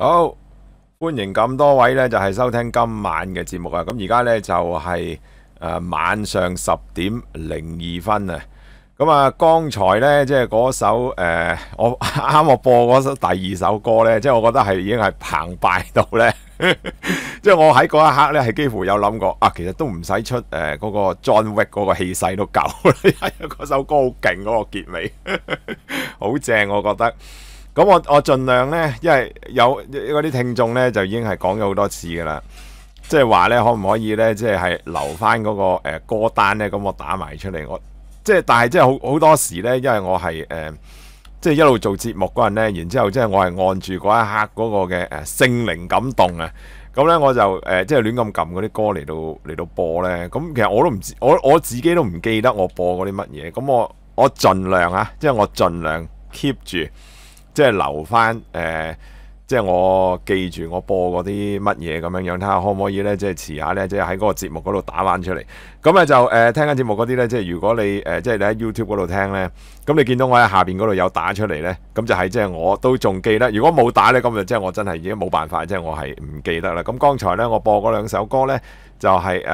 好，歡迎咁多位呢，就係收聽今晚嘅節目啊！咁而家呢，就係晚上10:02啊！咁啊，剛才呢，即係嗰首我播嗰首第二首歌呢，即係我覺得已經係澎湃到呢。即係我喺嗰一刻呢，係幾乎有諗過啊，其實都唔使出嗰個 John Wick 嗰個氣勢都夠啦，嗰首歌好勁，嗰個結尾好正，我覺得。咁我盡量呢，因為有嗰啲聽眾呢，就已經係講咗好多次噶啦，即係話呢，可唔可以呢？即係留翻嗰個歌單呢？咁我打埋出嚟，但係即係好多時呢，因為我係即係一路做節目嗰陣呢，然之後即係我係按住嗰一刻嗰個嘅聖靈感動啊，咁呢，我就即係亂咁撳嗰啲歌嚟到播呢。咁其實我都唔知，我自己都唔記得我播嗰啲乜嘢，咁我盡量啊，即係我盡量 keep 住。即係留翻即係我記住我播嗰啲乜嘢咁樣樣，睇下可唔可以呢？即係遲下呢，即係喺嗰個節目嗰度打翻出嚟。咁咧就聽緊節目嗰啲呢，即係如果你即係你喺 YouTube 嗰度聽呢，咁你見到我喺下邊嗰度有打出嚟呢，咁就係即係我都仲記得。如果冇打呢，咁就即係我真係已經冇辦法，即係我係唔記得啦。咁剛才呢，我播嗰兩首歌呢，就係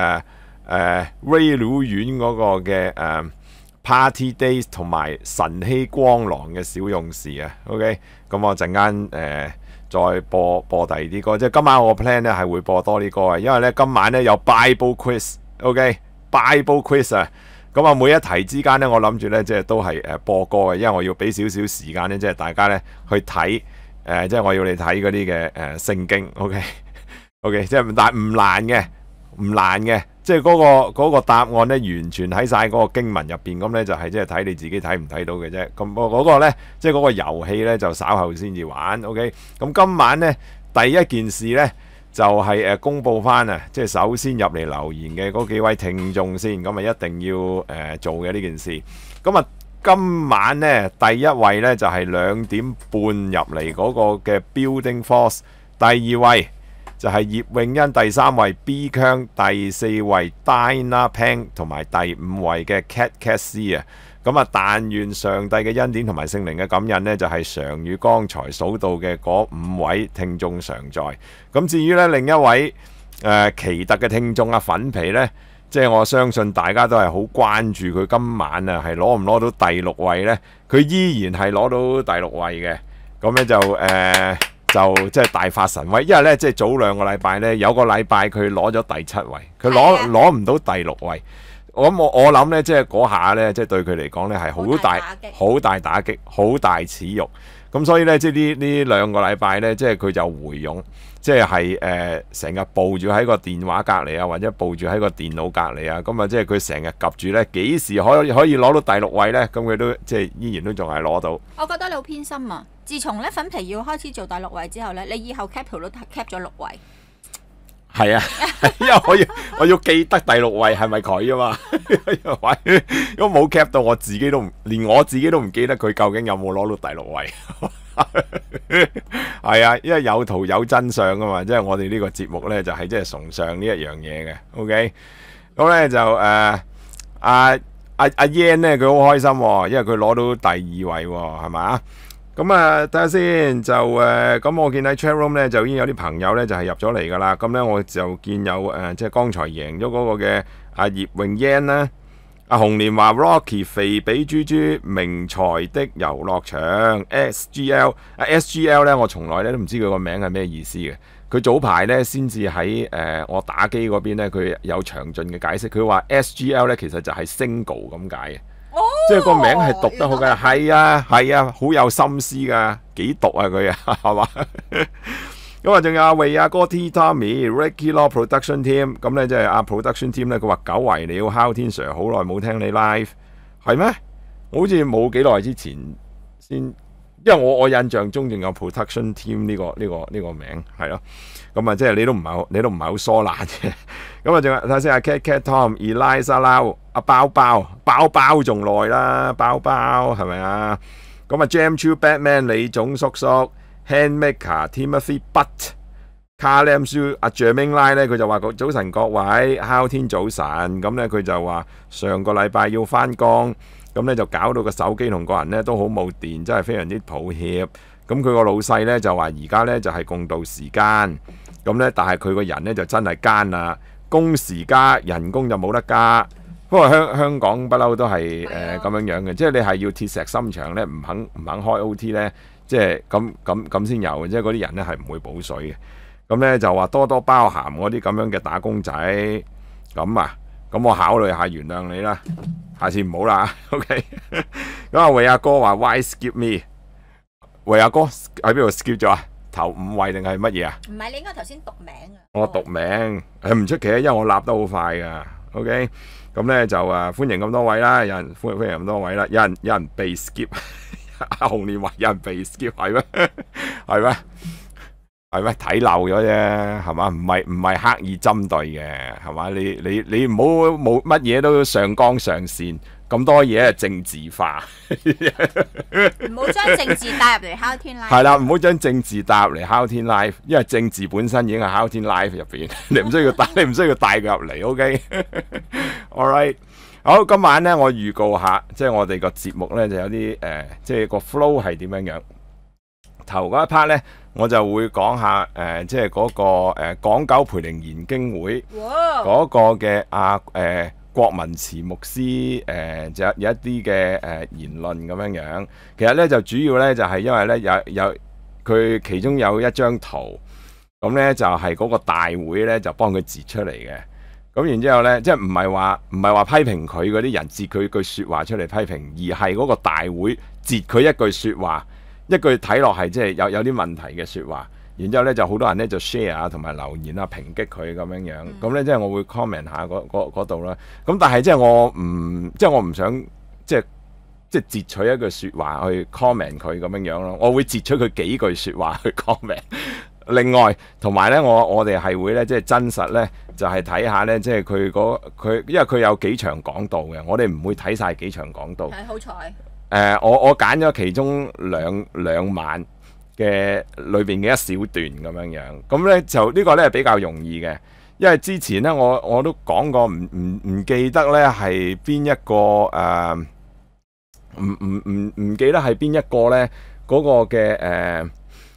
Ray 魯院嗰個嘅Party Days 同埋晨曦光廊嘅小勇士啊 ，OK， 咁我陣間再播第二啲歌，即係今晚我個 plan 咧係會播多啲歌啊，因為咧今晚咧有 Bible Quiz，OK，Bible Quiz 啊，咁啊每一題之間咧我諗住咧即係都係播歌嘅，因為我要俾少少時間咧，即係大家咧去睇即係我要你睇嗰啲嘅聖經 ，OK， 即係但係唔難嘅。即係嗰個答案咧，完全喺晒嗰個經文入邊，咁咧就係即係睇你自己睇唔睇到嘅啫。咁嗰個咧，即係嗰個遊戲咧，就稍後先至玩。OK，咁今晚咧第一件事咧就係公佈翻啊，即係首先入嚟留言嘅嗰幾位聽眾先，咁啊一定要做嘅呢件事。咁啊今晚咧第一位咧就係2點半入嚟嗰個嘅 Building Force， 第二位就係葉詠欣，第三位 B 強，第四位 Dina Pang 同埋第5位嘅 Cat C 啊。咁啊，但願上帝嘅恩典同埋聖靈嘅感恩呢，就係常與剛才數到嘅嗰5位聽眾常在。咁至於呢另一位奇特嘅聽眾粉皮呢，即係我相信大家都係好關注佢今晚啊係攞唔攞到第6位呢？佢依然係攞到第6位嘅。咁呢就即係大發神威，因為咧即係早2個禮拜咧，有個禮拜佢攞咗第7位，佢攞唔到第6位。我諗咧，即係嗰下咧，即係對佢嚟講咧係好大打擊，好大恥辱。咁所以咧，即係呢2個禮拜咧，即係佢就回勇，即係成日抱住喺個電話隔離啊，或者抱住喺個電腦隔離啊。咁啊，即係佢成日及住咧，幾時可以攞到第6位咧？咁佢都即係依然都仲係攞到。 我覺得你好偏心啊！自從咧粉皮要開始做第6位之後咧，你以後 cap 圖都 cap 咗6位。 係啊，因為我要記得第6位係咪佢啊嘛？如果冇 cap 到，連我自己都唔記得佢究竟有冇攞到第6位。係啊，因為有圖有真相啊嘛，即係我哋呢個節目呢，就係即係崇尚呢一樣嘢嘅。OK， 咁呢就阿 Yan 呢，佢好開心喎，因為佢攞到第2位喎，係咪？咁啊，睇下先，就咁我見喺 chat room 咧就已經有啲朋友咧就係入咗嚟噶啦。咁咧我就見有即係剛才贏咗嗰個嘅阿葉詠欣啦，阿紅蓮話 Rocky 肥比豬豬名才的遊樂場 SGL 咧，我從來咧都唔知佢個名係咩意思嘅。佢早排咧先至喺我打機嗰邊咧，佢有詳盡嘅解釋。佢話 SGL 咧其實就係 single 咁解嘅。即係個名係讀得好嘅，係啊，好有心思噶，幾毒啊佢啊，係嘛？咁啊，仲有阿維阿哥 T Tommy、Ricky Law Production Team， 咁咧即係阿 Production Team 咧，佢話久違了，哮天 Sir 好耐冇聽你 live， 係咩？好似冇幾耐之前先，因為我印象中仲有 Production Team 呢個名係咯。咁啊，即係你都唔係好疏懶嘅。咁啊，仲有睇下先阿 Cat Tom、Eliza Lau、阿包包仲耐啦，包包係咪啊？咁啊 Jam Chu Batman 李總叔叔、Handmaker Timothy Butt、Carlem Sue 阿 Jerming Lai 咧，佢就話早晨各位，哮天早晨。咁咧佢就話上個禮拜要翻工，咁咧就搞到個手機同個人咧都好冇電，真係非常之抱歉。 咁佢個老細呢就話而家呢就係共度時間，咁呢，但係佢個人呢就真係奸啦，工時加人工就冇得加。不過香港不嬲都係咁樣嘅，即係你係要鐵石心腸呢，唔肯開 OT 呢，即係咁先有嘅，即係嗰啲人呢係唔會補水嘅。咁呢就話多多包涵我啲咁樣嘅打工仔，咁啊，咁我考慮下原諒你啦，下次唔好啦 ，OK。咁啊，維亞哥話 Why skip me？ 維亞哥喺邊度 skip 咗啊？頭5位定係乜嘢啊？ 唔係，你應該頭先讀名啊。 我讀名唔出奇啊，因為我立得好快噶，OK。咁呢就歡迎咁多位啦，有人歡迎咁多位啦，有人被 skip， 阿紅蓮話有人被 skip 係咩？係咩？係咩？睇漏咗啫，係嘛？唔係刻意針對嘅，係嘛？你唔好冇乜嘢都上綱上線，咁多嘢係政治化， 唔好將政治帶入嚟烤天 live。係啦，唔好將政治帶入嚟烤天 live， 因為政治本身已經係烤天 live 入邊，你唔需要帶佢入嚟 ，OK？All right， 好，今晚呢，我預告下，即係我哋個節目呢，就有啲即係個 flow 係點樣樣。頭嗰一 part 呢，我就會講下即係嗰個港九培靈研經會嗰個嘅郭文慈牧師就有一啲嘅言論咁樣樣。其實呢，就主要呢，就係因為呢，有佢其中有一張圖，咁呢，就係嗰個大會呢，就幫佢截出嚟嘅。咁然之後呢，即係唔係話批評佢嗰啲人截佢句説話出嚟批評，而係嗰個大會截佢一句説話。一句睇落係即係有啲問題嘅説話，然之後咧就好多人咧就 share 啊同埋留言啊抨擊佢咁樣樣，咁咧即係我會 comment 下嗰度啦。咁但係即係我唔想即係截取一句説話去 comment 佢咁樣樣咯，我會截取佢幾句説話去 comment。另外同埋咧，我哋係會咧即係真實咧就係睇下咧，即係佢因為佢有幾場講道嘅，我哋唔會睇晒幾場講道。 係好彩。 我揀咗其中兩晚嘅裏邊嘅一小段咁樣樣，咁呢就呢個呢係比較容易嘅，因為之前呢，我都講過，唔記得呢係邊一個唔記得係邊一個呢嗰個嘅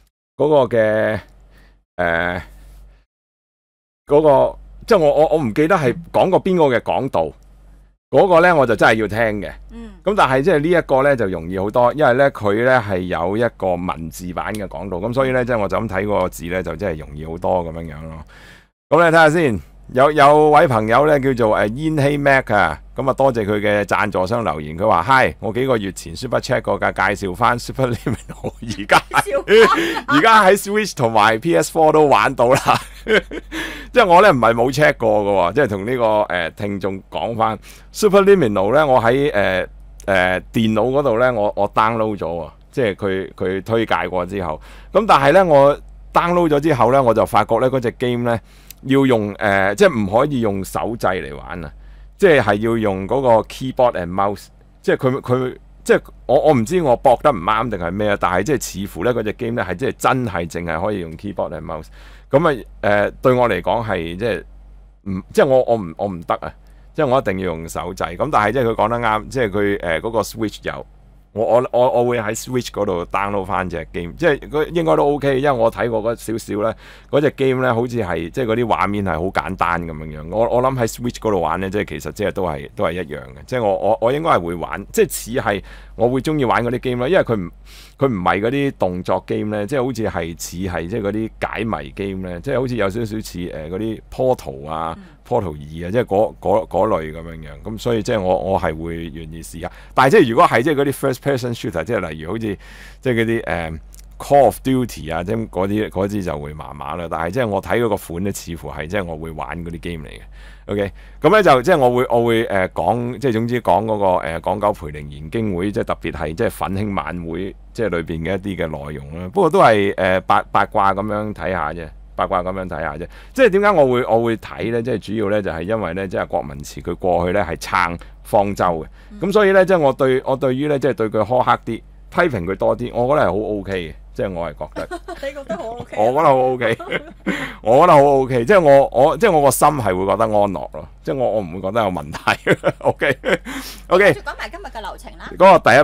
即係我唔記得係講過邊個嘅講道。嗰個呢我就真係要聽嘅，咁但係即係呢一個呢就容易好多，因為呢佢呢係有一個文字版嘅講道，咁所以呢，即係我就咁睇嗰個字呢，就真係容易好多咁樣樣咯。咁你睇下先，有位朋友呢叫做煙希 Mac 啊，咁啊多謝佢嘅贊助商留言，佢話 Hi， 我幾個月前 Super Chat 過㗎，介紹翻 Superliminal， 而家喺 Switch 同埋 PS4 都玩到啦。即係我咧唔係冇 check 過嘅，即係同呢個聽眾講翻 Superliminal 咧，我喺電腦嗰度咧，我 download 咗，即係佢推介過之後，咁但係咧我 download 咗之後咧，我就發覺咧嗰隻 game 咧要用即係唔可以用手掣嚟玩啊，即係要用嗰個 keyboard and mouse， 即係佢即係我唔知我駁得唔啱定係咩啊，但係即係似乎咧嗰隻 game 咧係即係真係淨係可以用 keyboard and mouse。咁啊對我嚟講係即係我唔得啊！即係我一定要用手掣。咁但係即係佢講得啱，即係佢嗰個 Switch 有我會喺 Switch 嗰度 download 翻隻 game， 即係佢應該都 OK，因為我睇過嗰少少咧，嗰隻 game 咧好似係即係嗰啲畫面係好簡單咁樣樣。我諗喺 Switch 嗰度玩咧，即係其實即係都係一樣嘅。即係我應該係會玩，即係似係我會中意玩嗰啲 game 啦，因為佢唔係嗰啲動作 game 咧，即係好似係即係嗰啲解謎 game 咧，即係好似有少少似嗰啲 Portal 啊。Portal 2啊，即係嗰類咁樣樣，咁所以即係我係會願意試下。但係即係如果係即係嗰啲 first person shooter， 即係例如好似即係嗰啲Call of Duty 啊，即係嗰啲就會麻麻啦。但係即係我睇嗰個款咧，似乎係即係我會玩嗰啲 game 嚟嘅。OK， 咁咧就即係我會講，即係總之講嗰個港九培靈研經會，即係特別係即係奮興晚會，即係裏邊嘅一啲嘅內容啦。不過都係八卦咁樣睇下啫。八卦咁樣睇下啫，即係點解我會睇呢？即係主要呢，就係因為呢，即係郭文慈佢過去呢係撐方舟嘅，咁所以呢，即係我對於呢，即係對佢苛刻啲，批評佢多啲，我覺得係好 OK 嘅，即係我係覺得。 你覺得好 OK？ 我覺得好 OK， 我覺得好 OK， 即係我個心係會覺得安樂咯，即係我唔會覺得有問題。OK， 講埋今日嘅流程啦。 嗰個第一 part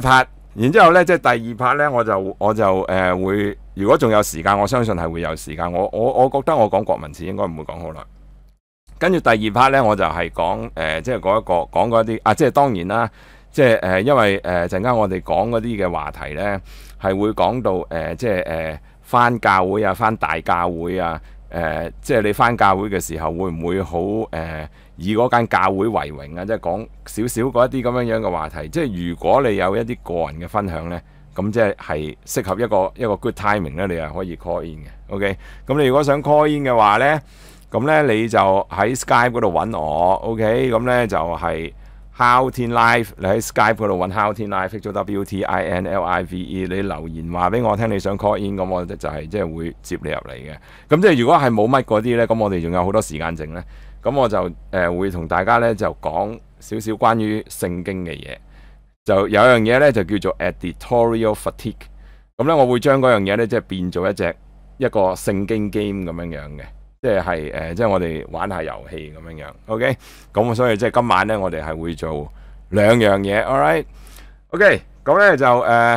然之後咧，即係第二 part 咧，我就會，如果仲有時間，我相信係會有時間。我覺得我講國民詞應該唔會講好耐。跟住第二 part 咧，我就係講即係講嗰啲啊，即係當然啦，即係因為陣間我哋講嗰啲嘅話題咧，係會講到即係返教會啊，返大教會啊，即係你返教會嘅時候會唔會好以嗰間教會為榮啊？即係講少少嗰一啲咁樣嘅話題。即係如果你有一啲個人嘅分享咧，咁即係適合一個 good timing 咧，你係可以 call in 嘅。OK， 咁你如果想 call in 嘅話咧，咁咧你就喺 Skype 嗰度揾我。OK， 咁咧就係 How Teen Live， 你喺 Skype 嗰度揾 How Teen Live， 做 WTINLIVE， 你留言話俾我聽你想 call in， 咁我就係即係會接你入嚟嘅。咁即係如果係冇乜嗰啲咧，咁我哋仲有好多時間剩咧，咁我就會同大家咧就講少少關於聖經嘅嘢。就有樣嘢咧就叫做 editorial fatigue。咁咧我會將嗰樣嘢咧即係變做一個聖經 game 咁樣樣嘅。即係即係我哋玩下遊戲咁樣樣 ，OK？ 咁所以即係今晚咧，我哋係會做兩樣嘢 ，all right？OK？ 咁咧就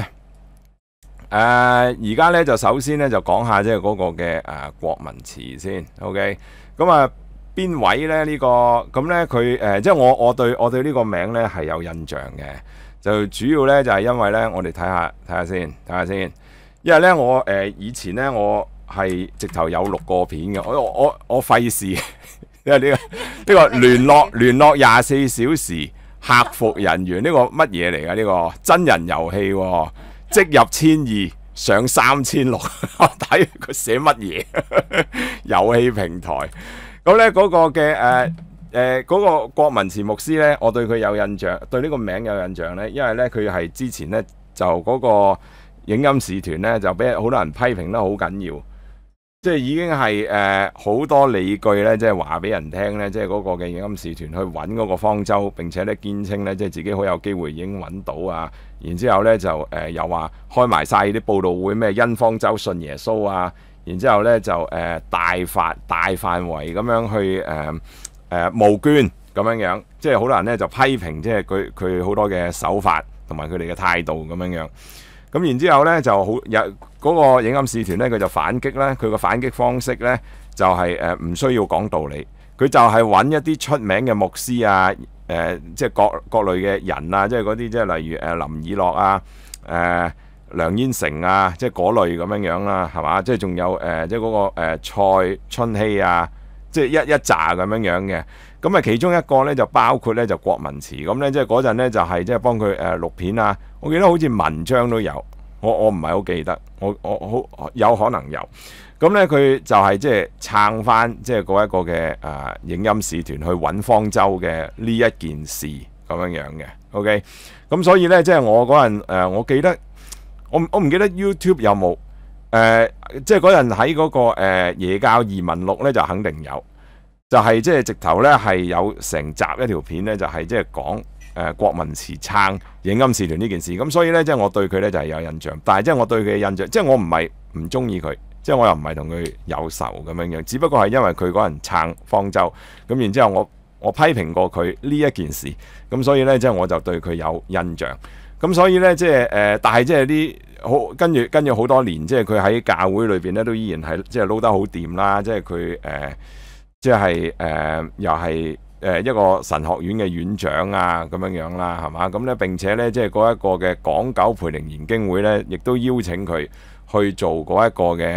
而家咧就首先咧就講下即係嗰個嘅國民詞先 ，OK？ 咁邊位咧呢個？咁咧佢即係我對呢個名咧係有印象嘅，就主要咧就係因為咧我哋睇下先，因為咧我以前咧我係直頭有錄過片嘅，我費事，因為呢個聯絡24小時客服人員呢個乜嘢嚟㗎？呢個真人遊戲喎，即入1200上3600，我睇佢寫乜嘢？遊戲平台咁咧嗰個嘅嗰個國民詞牧師咧，我對佢有印象，對呢個名有印象咧，因為咧佢係之前咧就嗰個影音使團咧就俾好多人批評得好緊要。即係已經係好多理據咧，即係話俾人聽咧，即係嗰個嘅影音使團去揾嗰個方舟，並且咧堅稱咧，即係自己好有機會已經揾到啊！然之後咧就又話開埋晒啲佈道會，咩因方舟信耶穌啊！然之後咧就大範圍咁樣去募捐咁樣樣，即係好多人咧就批評，即係佢好多嘅手法同埋佢哋嘅態度咁樣樣。咁然之後咧就好有嗰個影音使團咧，佢就反擊咧。佢個反擊方式咧就係唔需要講道理，佢就係揾一啲出名嘅牧師啊，即係各類嘅人啊，即係嗰啲即係例如林以諾啊、梁燕成啊，即係嗰類咁樣樣啦，係嘛？即係仲有即係嗰個蔡春熙啊，即係一紮咁樣樣嘅。咁其中一個咧就包括咧就國民詞咁咧，即係嗰陣咧就係即係幫佢錄片啊。我記得好似文章都有，我唔係好記得，我好有可能有。咁咧佢就係即係撐翻即係嗰一個嘅影音使團去揾方舟嘅呢一件事咁樣樣嘅。OK， 咁所以咧即係我嗰陣我記得我唔記得 YouTube 有冇即係嗰陣喺嗰個耶教移民錄咧就肯定有。就係即係直頭咧係有成集一條片咧，就係即係講國民詞撐影音使團呢件事。咁所以咧即係我對佢咧就係有印象，但係即係我對佢嘅印象，即係我唔係唔中意佢，即係我又唔係同佢有仇咁樣樣，只不過係因為佢嗰人撐方舟，咁然之後我批評過佢呢一件事，咁所以咧即係我就對佢有印象。咁所以咧即係但係即係啲好跟住好多年，即係佢喺教會裏邊咧都依然係即係撈得好掂啦，即係佢即係又係一個神學院嘅院長啊咁樣樣啦，係嘛？咁咧並且咧即係嗰一個嘅港九培靈研經會咧，亦都邀請佢去做嗰一個嘅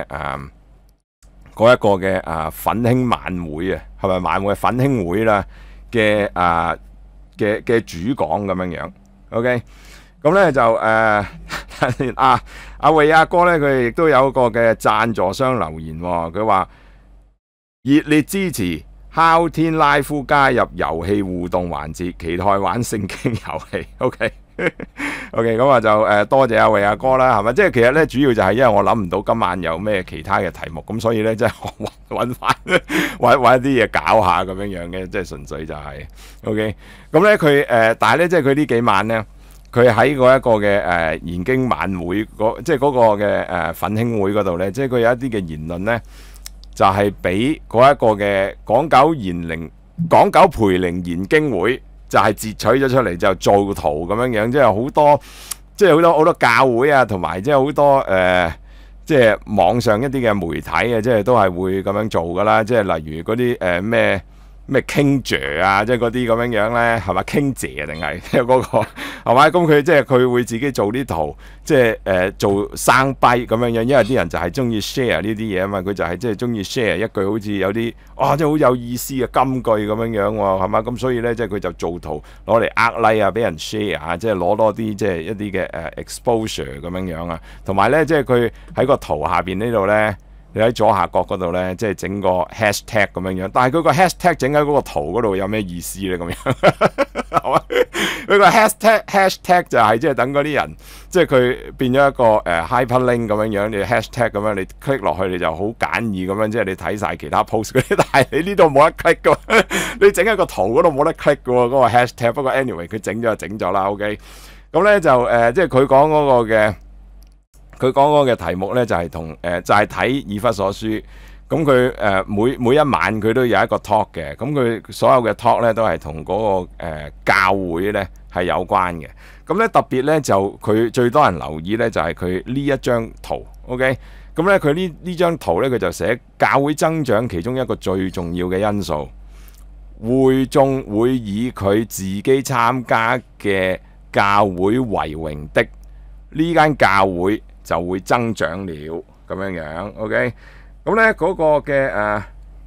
奮興晚會啊，係咪晚會奮興會啦嘅嘅主講咁樣樣 ？OK， 咁咧就阿維亞哥咧，佢亦都有一個嘅贊助商留言喎，佢話熱烈支持 How Teen Live 加入遊戲互動環節，期待玩聖經遊戲。OK， 咁就多謝阿維亞哥啦，係咪？即係其實咧，主要就係因為我諗唔到今晚有咩其他嘅題目，咁所以咧即係我揾一啲嘢搞下咁樣樣嘅，即係純粹就係 OK。咁咧佢但係咧即係佢呢幾晚咧，佢喺嗰一個嘅研經晚會即係嗰個嘅奮興會嗰度咧，即係佢有一啲嘅言論咧。就係俾嗰一個嘅港九培靈研經會就係截取咗出嚟，就做圖咁樣樣，即係好多即係好多教會啊，同埋即係好多即係網上一啲嘅媒體啊，即係都係會咁樣做噶啦。即係例如嗰啲咩 King Sir 啊，即係嗰啲咁樣樣咧，係咪 King 姐啊定係即係嗰個係咪？咁佢即係佢會自己做啲圖，即係做生幣咁樣樣，因為啲人就係中意 share 呢啲嘢啊嘛，佢就係即係中意 share 一句好似有啲即係好有意思嘅金句咁樣樣喎，係嘛？咁所以咧，即係佢就做圖攞嚟呃 like 啊，俾人 share 啊，即係攞多啲即係一啲嘅exposure 咁樣樣啊，同埋咧即係佢喺個圖下邊呢度咧。你喺左下角嗰度咧，即係整個 hashtag 咁樣樣，但係佢個 hashtag 整喺嗰個圖嗰度有咩意思咧？咁樣係嘛？佢個 hashtag 就係即係等嗰啲人，即係佢變咗一個hyperlink 咁樣樣，你 hashtag 咁樣，你 click 落去你就好簡易咁樣，即係你睇晒其他 post 嗰啲，但係你呢度冇得 click 噶，你整喺個圖嗰度冇得 click 噶喎，嗰個 hashtag。不過 anyway 佢整咗就整咗啦 ，OK。咁咧就即係佢講嗰個嘅。佢講嗰個嘅題目咧就係就係睇以弗所書，咁佢每一晚佢都有一個 talk 嘅，咁佢所有嘅 talk 咧都係同嗰個教會咧係有關嘅，咁咧特別咧就佢最多人留意咧就係佢呢一張圖 ，OK， 咁咧佢呢張圖咧佢就寫教會增長其中一個最重要嘅因素，會眾會以佢自己參加嘅教會為榮的，呢間教會就會增長了咁樣樣 ，OK， 咁咧嗰個嘅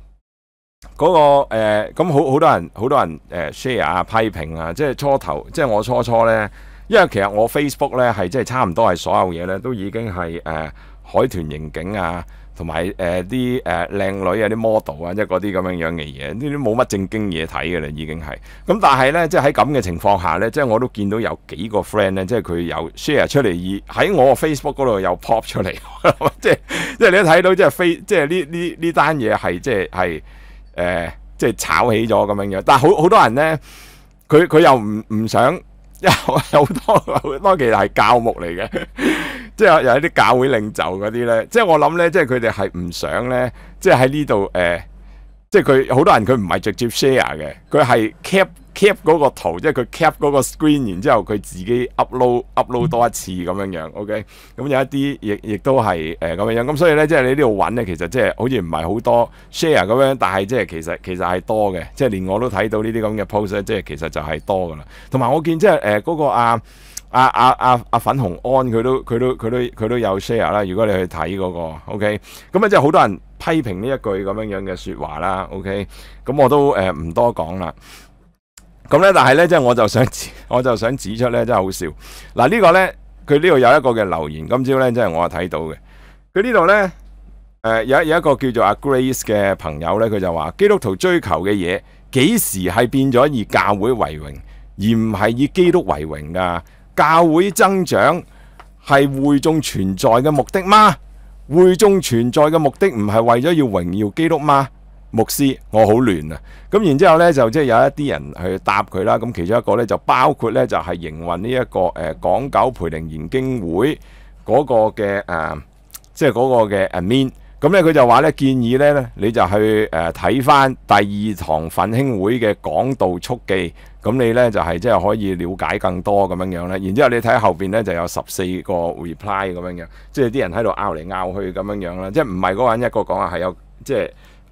咁好多人share 啊批評啊，即係初頭，即係我初咧，因為其實我 Facebook 咧係即係差唔多係所有嘢咧都已經係海豚刑警啊，同埋啲靚女啊啲 model 啊，即係嗰啲咁樣樣嘅嘢，呢啲冇乜正經嘢睇嘅啦，已經係。咁但係咧，即係喺咁嘅情況下咧，即係我都見到有幾個 friend 咧，即係佢有 share 出嚟，而喺我 Facebook 嗰度有 pop 出嚟，即係你都睇到，即係呢單嘢係即係炒起咗咁樣樣。但係好多人咧，佢又唔想，有好多其實係教牧嚟嘅。即係有啲教會領袖嗰啲咧，即係我諗咧，即係佢哋係唔想咧，即係喺呢度即係佢好多人佢唔係直接 share 嘅，佢係 cap 嗰個圖，即係佢 cap 嗰個 screen， 然之後佢自己 upload 多一次咁樣樣 ，OK， 咁有一啲亦都係咁樣樣，咁所以咧，即係你呢度揾咧，其實即係好似唔係好多 share 咁樣，但係即係其實係多嘅，即係連我都睇到呢啲咁嘅 post， 即係其實就係多噶啦，同埋我見即係嗰個粉紅安佢都有 share 啦。如果你去睇嗰個 OK， 咁啊即係好多人批評呢一句咁樣樣嘅説話啦。OK， 咁我都唔多講啦。咁咧，但係咧即係我就想指出咧，真係好笑。嗱呢個咧，佢呢度有一個嘅留言，今朝咧即係我睇到嘅。佢呢度咧有一個叫做阿 Grace 嘅朋友咧，佢就話基督徒追求嘅嘢幾時係變咗以教會為榮，而唔係以基督為榮㗎？教會增長係會眾存在嘅目的嗎？會眾存在嘅目的唔係為咗要榮耀基督嗎？牧師，我好亂啊！咁然之後呢，就即係有一啲人去答佢啦。咁其中一個呢，就包括呢，就係營運呢一個港九培靈研經會嗰個嘅即係嗰個嘅 admin。咁咧佢就話咧建議咧你就去睇翻第二堂奮興會嘅講道速記，咁你咧就係即係可以了解更多咁樣樣咧。然之後你睇後邊咧就有14個 reply 咁樣樣，即係啲人喺度拗嚟拗去咁樣樣啦，即係唔係嗰個人一個講啊，係有即係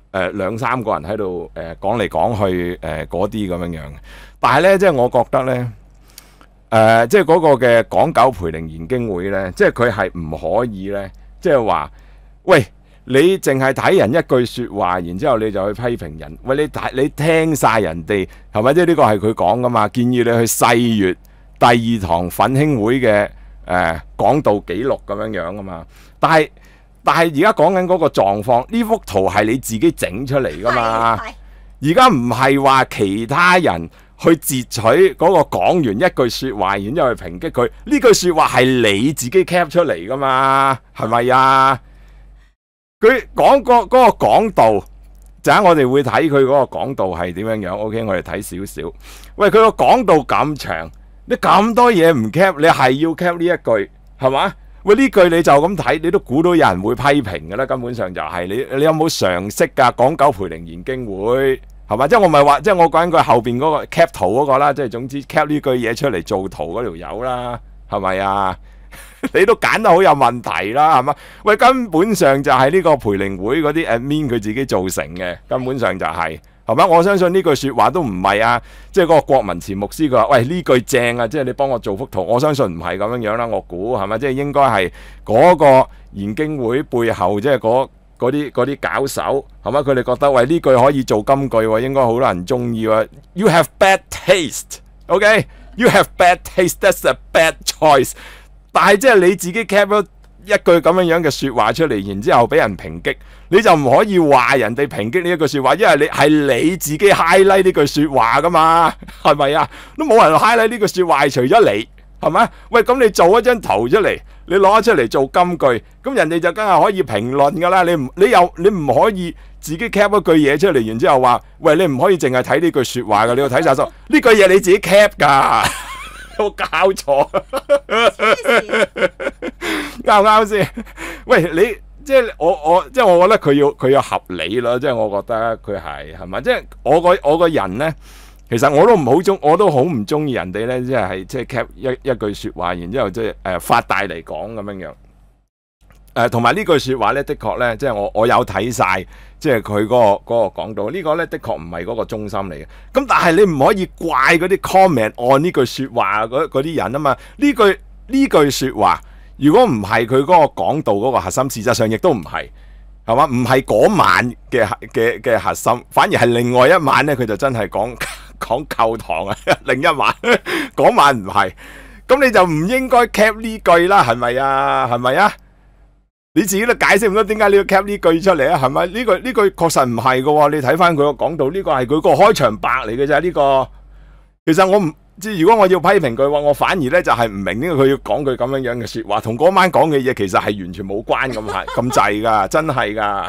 2、3個人喺度講嚟講去嗰啲咁樣樣。但係咧即係我覺得咧即係嗰個嘅港九培靈研經會咧，即係佢係唔可以咧，即係話喂。你淨係睇人一句説話，然之後你就去批評人。喂，你聽晒人哋係咪？即係呢個係佢講噶嘛？建議你去細閱第二堂奮興會嘅講道記錄咁樣樣噶嘛。但係而家講緊嗰個狀況，呢幅圖係你自己整出嚟噶嘛？而家唔係話其他人去截取嗰個講完一句説話，然之後去抨擊佢。呢句説話係你自己 cap 出嚟噶嘛？係咪啊？佢講嗰個講道，陣間我哋會睇佢嗰個講道係點樣樣。OK， 我哋睇少少。喂，佢個講道咁長，你咁多嘢唔 cap， 你係要 cap 呢一句係嘛？喂，呢句你就咁睇，你都估到有人會批評噶啦。根本上就係你有冇常識噶？港九培靈研經會係嘛？即係我唔係話，即係我講緊佢後邊嗰個 cap 圖嗰個啦。即係總之 cap 呢句嘢出嚟做圖嗰條友啦， 係咪啊？你都揀得好有問題啦，係嘛？喂，根本上就係呢個培靈會嗰啲 admin 佢自己造成嘅，根本上就係嘛？我相信呢句説話都唔係啊，即係嗰個郭文慈牧師佢話：喂，呢句正啊，即係你幫我做幅圖。我相信唔係咁樣樣啦，我估係咪？即係應該係嗰個研經會背後即係嗰啲搞手係嘛？佢哋覺得喂呢句可以做金句喎，應該好多人中意喎。You have bad taste，OK？You have bad taste，that's a bad choice。但係即係你自己 cap 咗一句咁樣嘅説話出嚟，然之後俾人抨擊，你就唔可以話人哋抨擊呢一句説話，因為你自己 highlight 呢句説話噶嘛，係咪啊？都冇人 highlight 呢句説話，除咗你，係咪？喂，咁你做一張圖出嚟，你攞出嚟做金句，咁人哋就梗係可以評論噶啦。你唔可以自己 cap 一句嘢出嚟，然之後話，喂，你唔可以淨係睇呢句説話噶，你要睇晒數。呢句嘢你自己 cap 噶。有搞錯，啱唔啱先？喂，你即係我覺得佢要合理咯，即係我覺得佢係咪？即係我個人咧，其實我都好唔中意人哋咧，即係 cap 一句説話，然之後即係發大嚟講咁樣樣。同埋呢句説話咧，的確咧，即係我有睇晒，即係佢嗰個講到呢個咧，的確唔係嗰個中心嚟嘅。咁但係你唔可以怪嗰啲 comment 按呢句説話嗰啲人啊嘛。呢句説話，如果唔係佢嗰個講道嗰個核心，事實上亦都唔係，係嘛？唔係嗰晚嘅核心，反而係另外一晚咧，佢就真係講教堂啊。另一晚嗰晚唔係，咁你就唔應該 cap 呢句啦，係咪啊？係咪啊？你自己都解釋唔到點解你要 cap 呢句出嚟啊？係咪？呢句確實唔係噶，你睇翻佢個講道，呢個係佢個開場白嚟嘅啫。呢個其實我唔即係如果我要批評佢話，我反而咧就係唔明呢個佢要講句咁樣樣嘅說話，同嗰晚講嘅嘢其實係完全冇關咁滯噶，真係噶。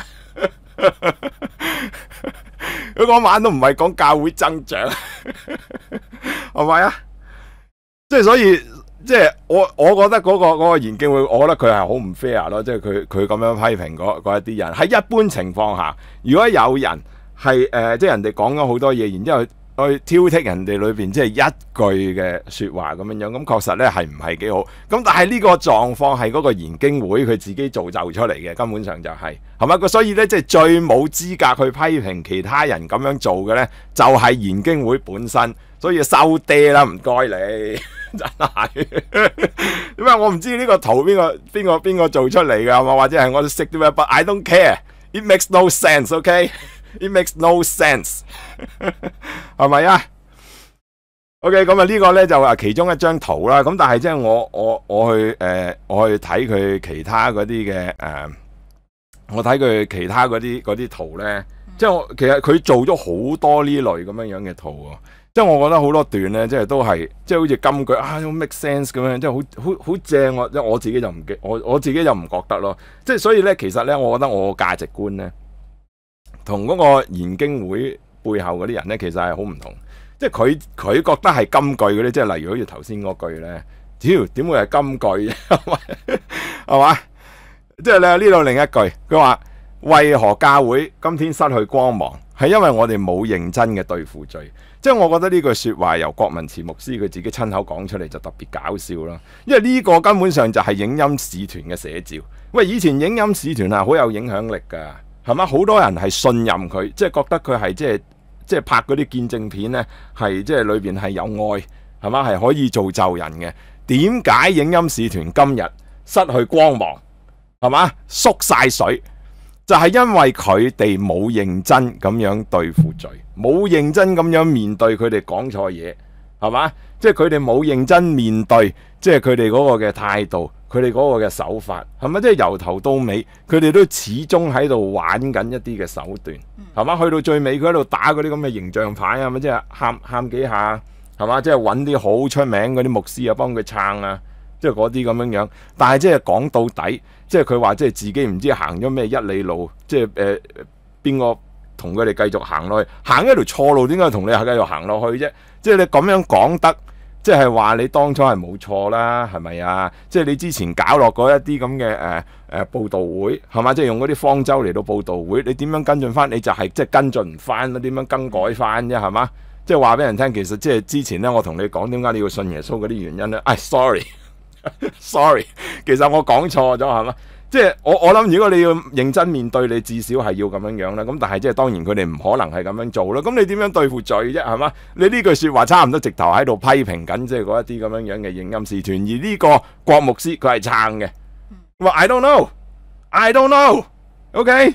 佢嗰晚都唔係講教會增長，係咪啊？即係所以。即係我覺得嗰個研經會，我覺得佢係好唔 fair 咯。即係佢咁樣批評嗰一啲人。喺一般情況下，如果有人係即係人哋講咗好多嘢，然之後去挑剔人哋裏邊即係一句嘅説話咁樣樣，咁確實咧係唔係幾好？咁但係呢個狀況係嗰個研經會佢自己造就出嚟嘅，根本上就係咪？所以咧即係最冇資格去批評其他人咁樣做嘅咧，就係研經會本身。所以收爹啦，唔該你。真係，點解我唔知呢個圖邊個做出嚟㗎？或者係我都識啲咩？But I don't care. It makes no sense. OK? It makes no sense. 係咪啊 ？OK， 咁啊呢個咧就話其中一張圖啦。咁但係即係我去睇佢其他嗰啲嘅我睇佢其他嗰啲圖咧，即係其實佢做咗好多呢類咁樣嘅圖喎。即係我覺得好多段咧，即係都係即係好似金句啊，都 make sense 咁樣，即係好正喎。即係我自己就唔我自己就唔覺得咯。即係所以咧，其實咧，我覺得我個價值觀咧，同嗰個研經會背後嗰啲人咧，其實係好唔同。即係佢覺得係金句嗰啲，即係例如好似頭先嗰句咧，點會係金句係嘛？即係咧呢度另一句，佢話為何教會今天失去光芒，係因為我哋冇認真嘅對付罪。即係我覺得呢句說話由郭文慈牧師佢自己親口講出嚟就特別搞笑啦，因為呢個根本上就係影音使團嘅寫照。喂，以前影音使團係好有影響力噶，係嘛？好多人係信任佢，即係覺得佢係即係拍嗰啲見證片呢，係即係裏邊係有愛，係嘛？係可以造就人嘅。點解影音使團今日失去光芒，係嘛？縮晒水？就係因為佢哋冇認真咁樣對付罪，冇認真咁樣面對佢哋講錯嘢，係嘛？即係佢哋冇認真面對，即係佢哋嗰個嘅態度，佢哋嗰個嘅手法，係咪？即係由頭到尾，佢哋都始終喺度玩緊一啲嘅手段，係嘛？去到最尾，佢喺度打嗰啲咁嘅形象牌啊，咪即係喊幾下，係嘛？即係揾啲好出名嗰啲牧師啊，幫佢撐啊。即係嗰啲咁樣樣，但係即係講到底，即係佢話即係自己唔知行咗咩一里路，即係邊個同佢哋繼續行落去，行一條錯路，點解同你繼續行落去啫？即係你咁樣講得，即係話你當初係冇錯啦，係咪啊？即係你之前搞落嗰一啲咁嘅報道會，係嘛？即係用嗰啲方舟嚟到報道會，你點樣跟進翻？你就係即係跟進唔翻啦，點樣更改翻啫？係嘛？即係話俾人聽，其實即係之前咧，我同你講點解你要信耶穌嗰啲原因咧？sorry。 sorry， 其實我講錯咗係嘛？即係我諗，如果你要認真面對，你至少係要咁樣樣啦。咁但係即係當然佢哋唔可能係咁樣做啦。咁你點樣對付罪啫？係嘛？你呢句説話差唔多直頭喺度批評緊，即係嗰一啲咁樣樣嘅影音使團。而呢個郭牧師佢係撐嘅。話 I don't know，I don't know，OK？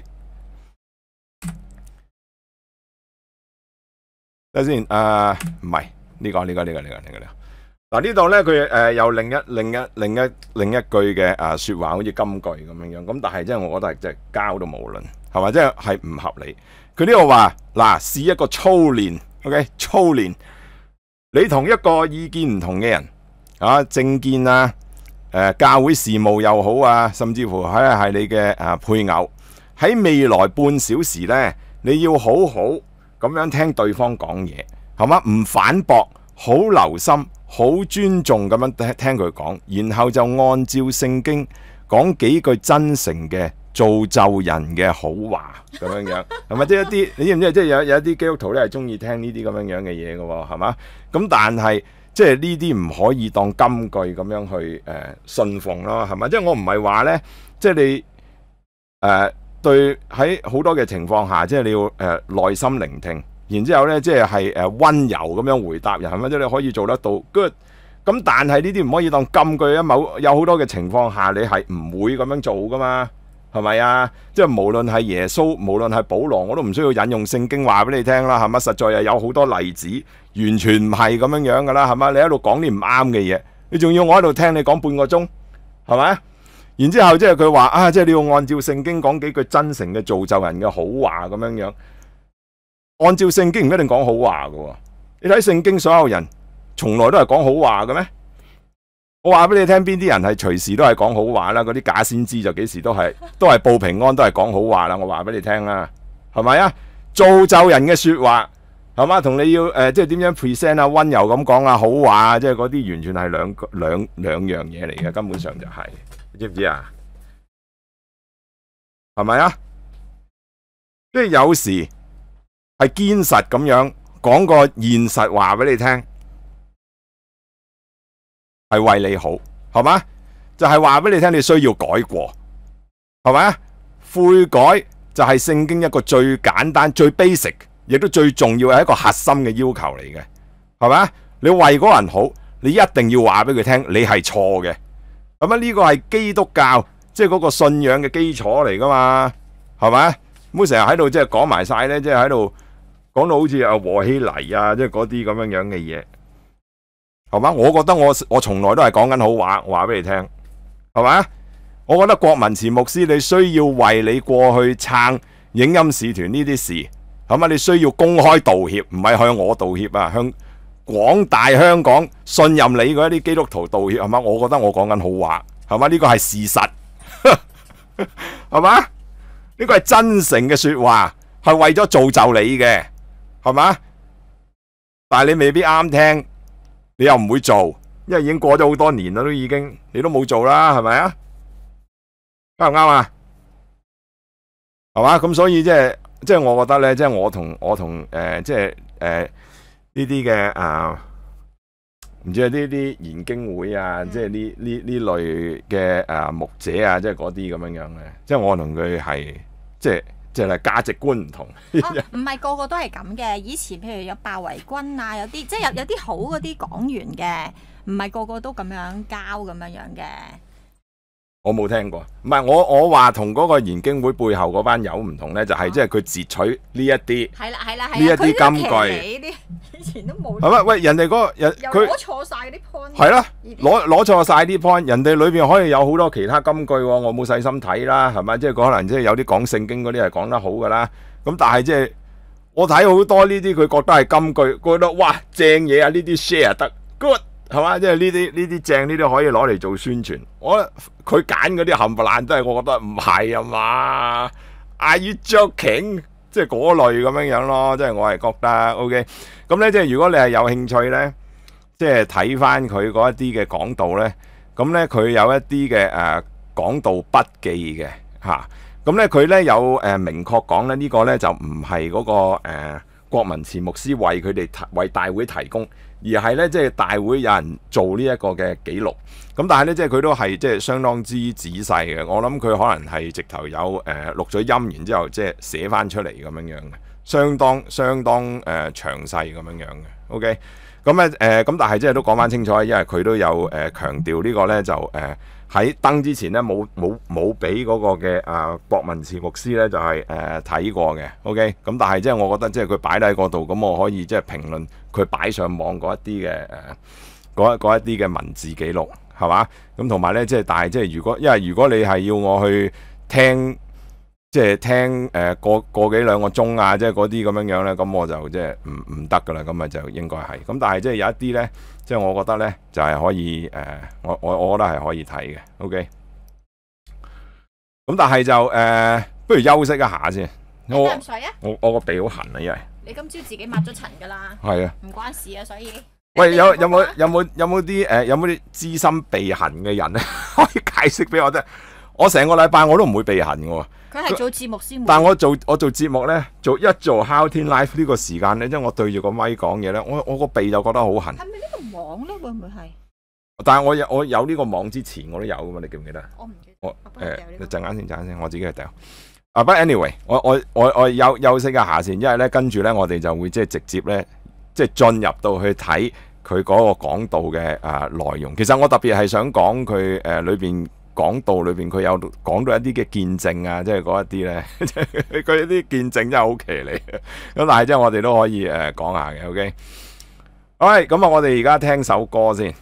睇先，唔係呢個。嗱呢度咧，佢有另一句嘅説話，好似金句咁樣樣。咁但係即係我覺得係即係交到無論，係嘛？即係唔合理。佢呢度話嗱，試一個操練 ，OK？ 操練你同一個意見唔同嘅人政見啊，教會事務又好啊，甚至乎係你嘅配偶，喺未來半小時咧，你要好好咁樣聽對方講嘢，係嘛？唔反駁，好留心。好尊重咁樣聽佢講，然後就按照聖經講幾句真誠嘅造就人嘅好話咁樣樣，係咪？即係一啲你知唔知？即係有一啲基督徒咧係中意聽呢啲咁樣樣嘅嘢嘅喎，係嘛？咁但係即係呢啲唔可以當金句咁樣去信奉咯，係咪？即係我唔係話咧，即係你對喺好多嘅情況下，即係你要耐心聆聽。然之後咧，即係溫柔咁樣回答人，係咪？即係你可以做得到 good。咁但係呢啲唔可以當金句啊！有好多嘅情況下，你係唔會咁樣做噶嘛，係咪啊？即係無論係耶穌，無論係保羅，我都唔需要引用聖經話俾你聽啦，係咪？實在係有好多例子，完全唔係咁樣樣噶啦，係咪？你喺度講啲唔啱嘅嘢，你仲要我喺度聽你講半個鐘，係咪？然之後即係佢話即係你要按照聖經講幾句真誠嘅造就人嘅好話咁樣樣。按照聖經唔一定講好話嘅，你睇聖經所有人從來都係講好話嘅咩？我話俾你聽，邊啲人係隨時都係講好話啦？嗰啲假先知就幾時都係報平安，都係講好話啦。我話俾你聽啦，係咪啊？造就人嘅說話係嘛？同你要即係點樣 present 啊，溫柔咁講啊，好話啊，即係嗰啲完全係兩樣嘢嚟嘅，根本上就係，你知唔知啊？係咪啊？即係有時。係堅實咁樣講個現實話俾你聽，係為你好，係嘛？就係話俾你聽，你需要改過，係咪啊？悔改就係聖經一個最簡單、最 basic， 亦都最重要係一個核心嘅要求嚟嘅，係咪啊？你為嗰個人好，你一定要話俾佢聽，你係錯嘅。咁啊，呢個係基督教即係嗰個信仰嘅基礎嚟噶嘛，係咪？唔好成日喺度即係講埋晒咧，即係喺度。講到好似和稀泥啊，即係嗰啲咁樣樣嘅嘢，係嘛？我覺得我從來都係講緊好話，話俾你聽，係嘛？我覺得郭文慈牧師，你需要為你過去撐影音使團呢啲事，係嘛？你需要公開道歉，唔係向我道歉啊，向廣大香港信任你嗰啲基督徒道歉，係嘛？我覺得我講緊好話，係嘛？呢個係事實，係嘛？呢個係真誠嘅說話，係為咗造就你嘅。係嘛？但係你未必啱聽，你又唔會做，因為已經過咗好多年啦，都已經你都冇做啦，係咪啊？啱唔啱啊？係嘛？咁所以即係我覺得咧，即係我同即係呢啲嘅唔知係呢啲研經會啊，即係呢類嘅牧者啊，即係嗰啲咁樣樣嘅，即係我同佢係即係價值觀唔同。 唔係個個都係咁嘅。以前譬如有鮑維均啊，有啲即係有啲好嗰啲講員嘅，唔係個個都咁樣交咁樣樣嘅。 我冇聽過，唔係我話同嗰個研經會背後嗰班友唔同咧，就係即係佢截取呢一啲係啦呢一啲金句， 以前都冇。 係咪？喂，人哋嗰個人佢攞錯晒啲 point。 係啦，攞錯晒啲 point，人哋裏邊可以有好多其他金句喎，我冇細心睇啦，係咪？即係可能即係有啲講聖經嗰啲係講得好噶啦，咁但係即係我睇好多呢啲，佢覺得係金句，覺得哇正嘢啊，呢啲 share 得 good。係嘛？即係呢啲正，呢啲可以攞嚟做宣傳。佢揀嗰啲冚唪唥都係，我覺得唔係啊嘛。Are you joking？即係嗰類咁樣樣咯。即係我係覺得 OK。咁咧，即係如果你係有興趣咧，即係睇翻佢嗰一啲嘅講道咧，咁咧佢有一啲嘅講道筆記嘅嚇。咁咧佢咧有明確講咧，呢個咧就唔係嗰個郭文慈牧師為佢哋為大會提供。 而係咧即係大會有人做呢一個嘅記錄。咁但係咧即係佢都係即係相當之仔細嘅。我諗佢可能係直頭有錄咗音，然之後即係寫翻出嚟咁樣樣嘅，相當詳細咁樣樣嘅。OK， 咁咧咁但係即係都講翻清楚，因為佢都有強調呢個咧就喺登之前咧冇俾嗰個嘅博文慈牧師咧就係睇過嘅。OK， 咁但係即係我覺得即係佢擺喺嗰度，咁我可以即係評論佢擺上網嗰一啲嘅嗰一啲嘅文字記錄，係嘛？咁同埋咧即係但係即係因為如果你係要我去聽即係聽個幾兩個鐘啊，即係嗰啲咁樣樣咧，咁我就即係唔得噶啦，咁啊就應該係。咁但係即係有一啲咧，即係我覺得咧就係可以我覺得係可以睇嘅。OK， 咁但係就不如休息一下先。 你飲水啊？ 我個鼻好痕啊，因為你今朝自己抹咗塵噶啦。 係啊， 唔關事啊，所以。 喂，有冇啲資深鼻痕嘅人咧，可以解釋俾我聽？我成個禮拜我都唔會鼻痕嘅。 佢係做節目先會。 但我做節目咧，做 How Teen Life 呢個時間咧，即係我對住個咪講嘢咧，我個鼻就覺得好痕。係咪呢個網咧？會唔會係？但係我有呢個網之前我都有噶嘛？你記唔記得？我唔記得。你陣間先，我自己去掉。But anyway， 我休息一下先，因為咧跟住咧我哋就會即係直接咧即係進入到去睇佢嗰個講道嘅內容。其實我特別係想講佢裏邊。講道裏邊佢有講到一啲嘅見證啊，即係嗰一啲咧，佢啲見證真係好奇嚟。咁但係即係我哋都可以講下嘅。OK， 好，咁啊，我哋而家聽首歌先。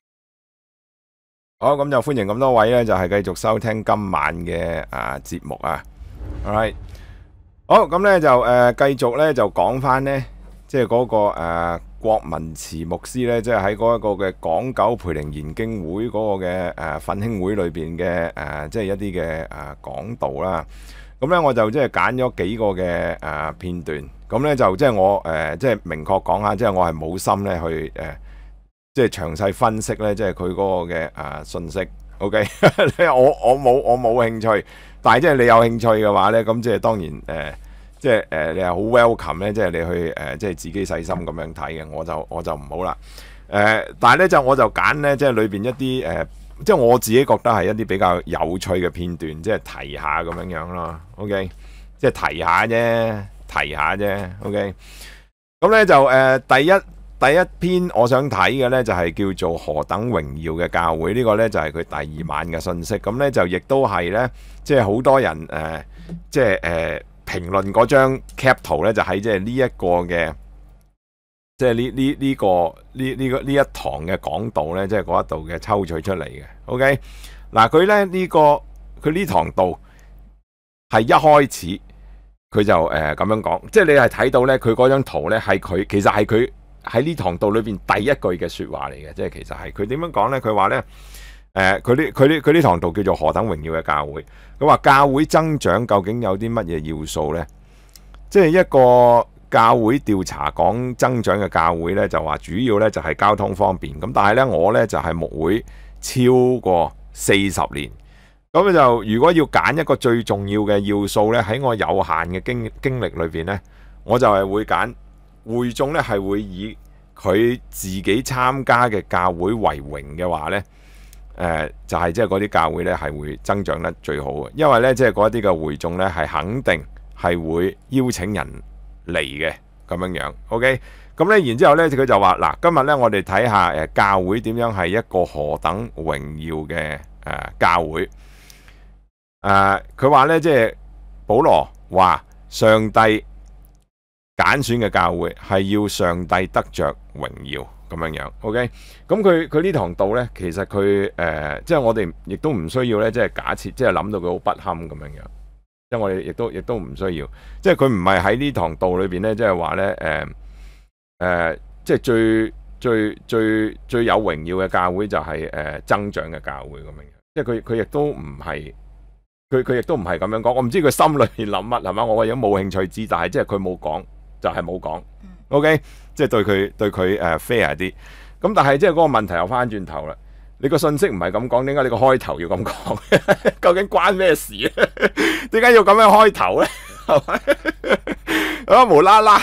好，咁就歡迎咁多位咧，就係繼續收聽今晚嘅節目啊。Alright， 好，咁咧就繼續咧就講翻咧，即係嗰個郭文慈牧師咧，即係喺嗰一個嘅港九培靈研經會嗰個嘅奮興會裏邊嘅即係一啲嘅講道啦。咁咧我就即係揀咗幾個嘅片段。咁咧就即係我即係明確講下，即係我係冇心咧去即係詳細分析咧，即係佢嗰個嘅信息。OK， 我冇興趣，但係即係你有興趣嘅話咧，咁即係當然即係你係好 welcome 咧，即係你去即係自己細心咁樣睇嘅，我就唔好啦。但係咧就我就揀咧，即係裏邊一啲即係我自己覺得係一啲比較有趣嘅片段，即係提下咁樣樣咯。OK， 即係提下啫。OK， 咁咧就第一篇我想睇嘅咧就係叫做何等榮耀嘅教會，呢個咧就係佢第二晚嘅信息。咁咧就亦都係咧，即係好多人即係評論嗰張 cap 圖咧，就喺即係呢一個嘅，即係呢一堂嘅講道咧，即係嗰一度嘅抽取出嚟嘅。OK， 嗱佢咧佢呢堂道係一開始佢就咁樣講，即係你係睇到咧，佢嗰張圖咧係佢其實係佢喺呢堂道裏邊第一句嘅說話嚟嘅，即係其實係佢點樣講咧？佢話咧。佢呢堂道叫做何等榮耀嘅教會。佢話教會增長究竟有啲乜嘢要素呢？即係一個教會調查講增長嘅教會呢，就話主要呢就係交通方便。咁但係呢，我呢就係牧會超過40年。咁就如果要揀一個最重要嘅要素呢，喺我有限嘅經歷裏邊呢，我就係會揀會眾呢係會以佢自己參加嘅教會為榮嘅話呢。就係即係嗰啲教會咧係會增長得最好嘅，因為咧即係嗰一啲嘅會眾咧係肯定係會邀請人嚟嘅咁樣樣。OK， 咁咧然之後咧佢就話嗱，今日咧我哋睇下教會點樣係一個何等榮耀嘅教會。佢話咧即係保羅話上帝揀選嘅教會係要上帝得着榮耀。咁樣樣 ，OK， 咁佢呢堂道咧，其實佢即係我哋亦都唔需要咧，即係假設，即係諗到佢好不堪咁樣樣，即係我哋亦都唔需要，即係佢唔係喺呢堂道裏邊咧，即係話咧，即係最有榮耀嘅教會就係增長嘅教會咁樣樣，即係佢亦都唔係，佢亦都唔係咁樣講，我唔知佢心裏邊諗乜係嘛，我亦都冇興趣知，但係即係佢冇講，就係冇講。OK， 即係對佢fair 啲，咁但係即係嗰個問題又翻轉頭啦。你個信息唔係咁講，點解你個開頭要咁講？究竟關咩事啊？點解要咁樣開頭咧？係咪？無啦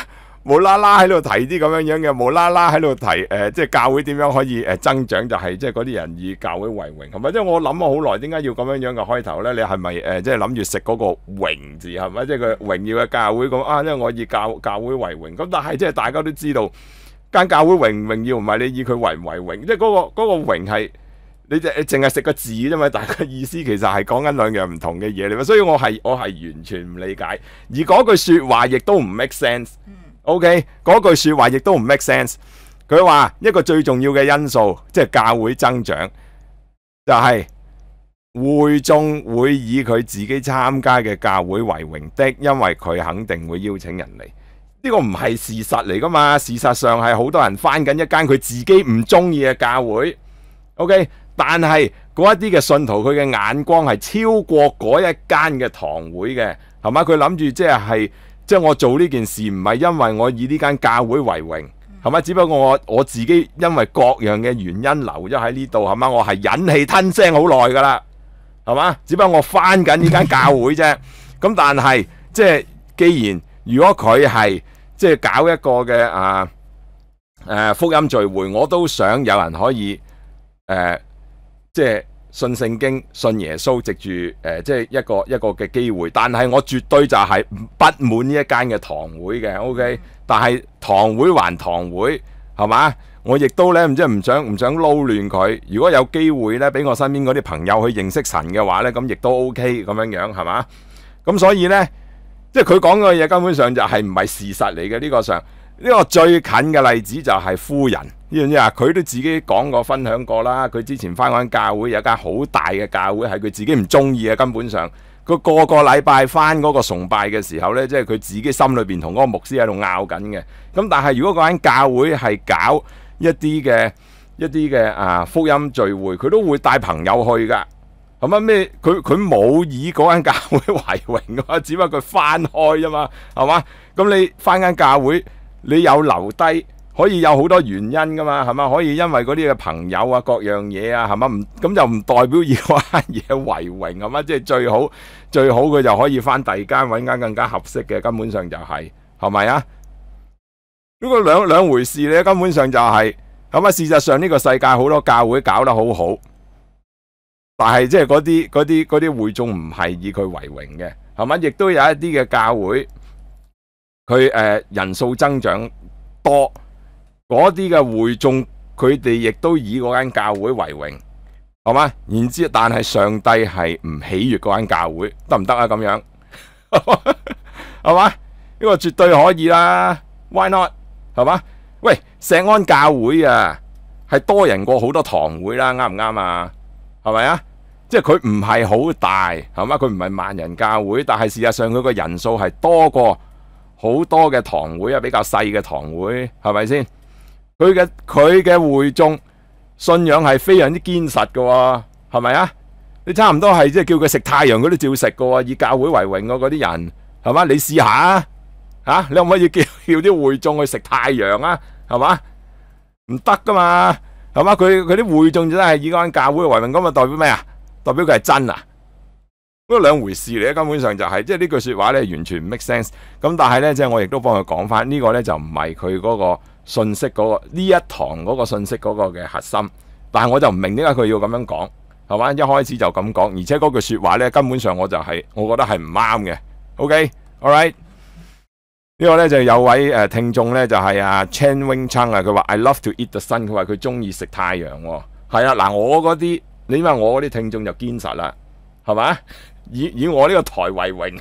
無啦啦喺度提啲咁樣嘅，無啦啦喺度提即係教會點樣可以增長，就係即係嗰啲人以教會為榮，係咪？即係我諗咗好耐，點解要咁樣嘅開頭咧？你係咪即係諗住食嗰個榮字係咪？即係佢榮耀嘅教會咁啊？因為我以教會為榮，咁但係即係大家都知道間教會榮唔榮耀唔係你以佢為唔為榮，即係嗰個榮係。你淨係食個字啫嘛，但係個意思其實係講緊兩樣唔同嘅嘢嚟，所以我係完全唔理解，而嗰句説話亦都唔 make sense。OK， 嗰句説話亦都唔 make sense。佢話一個最重要嘅因素，即係教會增長，就係會眾會以佢自己參加嘅教會為榮的，因為佢肯定會邀請人嚟。呢個唔係事實嚟噶嘛，事實上係好多人返緊一間佢自己唔中意嘅教會。OK。但係嗰一啲嘅信徒，佢嘅眼光係超過嗰一間嘅堂會嘅，係嘛？佢諗住即係我做呢件事唔係因為我以呢間教會為榮，係嘛？只不過我自己因為各樣嘅原因留咗喺呢度，係嘛？我係忍氣吞聲好耐噶啦，係嘛？只不過我返緊呢間教會啫。咁但係即係既然如果佢係即係搞一個嘅福音聚會，我都想有人可以即係信聖經、信耶穌，藉住即係一個嘅機會。但係我絕對就係不滿呢一間嘅堂會嘅。OK， 但係堂會還堂會，係嘛？我亦都咧唔想撈亂佢。如果有機會咧，俾我身邊嗰啲朋友去認識神嘅話咧，咁亦都 OK 咁樣，係嘛？咁所以咧，即係佢講嘅嘢根本上就係唔係事實嚟嘅。呢個上呢個最近嘅例子就係夫人。呢樣嘢啊，佢都自己講過、分享過啦。佢之前返嗰間教會有間好大嘅教會，係佢自己唔中意嘅。根本上，佢個禮拜返嗰個崇拜嘅時候呢，即係佢自己心裏邊同嗰個牧師喺度拗緊嘅。咁但係如果嗰間教會係搞一啲嘅福音聚會，佢都會帶朋友去㗎。係咪咩？佢冇以嗰間教會為榮㗎嘛，只不過佢返開啫嘛，係嘛？咁你返間教會，你有留低？可以有好多原因噶嘛，係嘛？可以因為嗰啲嘅朋友啊，各樣嘢啊，係嘛？咁就唔代表以嗰間嘢為榮，係嘛？即係最好佢就可以翻第二間揾間更加合適嘅，根本上就係咪啊？呢個兩回事咧，根本上就係嘛？事實上呢個世界好多教會搞得好好，但係即係嗰啲會眾唔係以佢為榮嘅，係嘛？亦都有一啲嘅教會，佢人數增長多。嗰啲嘅會眾，佢哋亦都以嗰間教會為榮，係嘛？然之，但係上帝係唔喜悅嗰間教會，得唔得啊？咁樣係嘛？呢個絕對可以啦 ，Why not？ 係嘛？喂，石安教會啊，係多人過好多堂會啦，啱唔啱啊？係咪啊？即係佢唔係好大，係嘛？佢唔係萬人教會，但係事實上佢個人數係多過好多嘅堂會啊，比較細嘅堂會，係咪先？佢嘅會眾信仰係非常之堅實嘅，係咪啊？你差唔多係即係叫佢食太陽，佢都照食嘅，以教會為榮嗰啲人，係嘛？你試下啊，你可唔可以叫啲會眾去食太陽啊？係嘛？唔得噶嘛，係嘛？佢啲會眾真係以嗰間教會為榮，咁啊代表咩啊？代表佢係真啊？嗰兩回事嚟，根本上就係即係呢句說話咧，完全唔 make sense。咁但係咧，即係我亦都幫佢講翻，呢個咧就唔係佢嗰個信息嗰個呢一堂嗰個信息嗰個嘅核心。但係我就唔明點解佢要咁樣講，係嘛？一開始就咁講，而且嗰句說話咧，根本上我覺得係唔啱嘅。OK，all right。呢個咧就有位聽眾咧就係阿 Chen Wing Chang 啊，佢話 I love to eat the sun， 佢話佢中意食太陽。係啊，嗱我嗰啲，你話我嗰啲聽眾就堅實啦，係嘛？以我呢個台為榮，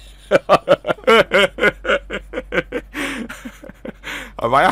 係咪啊？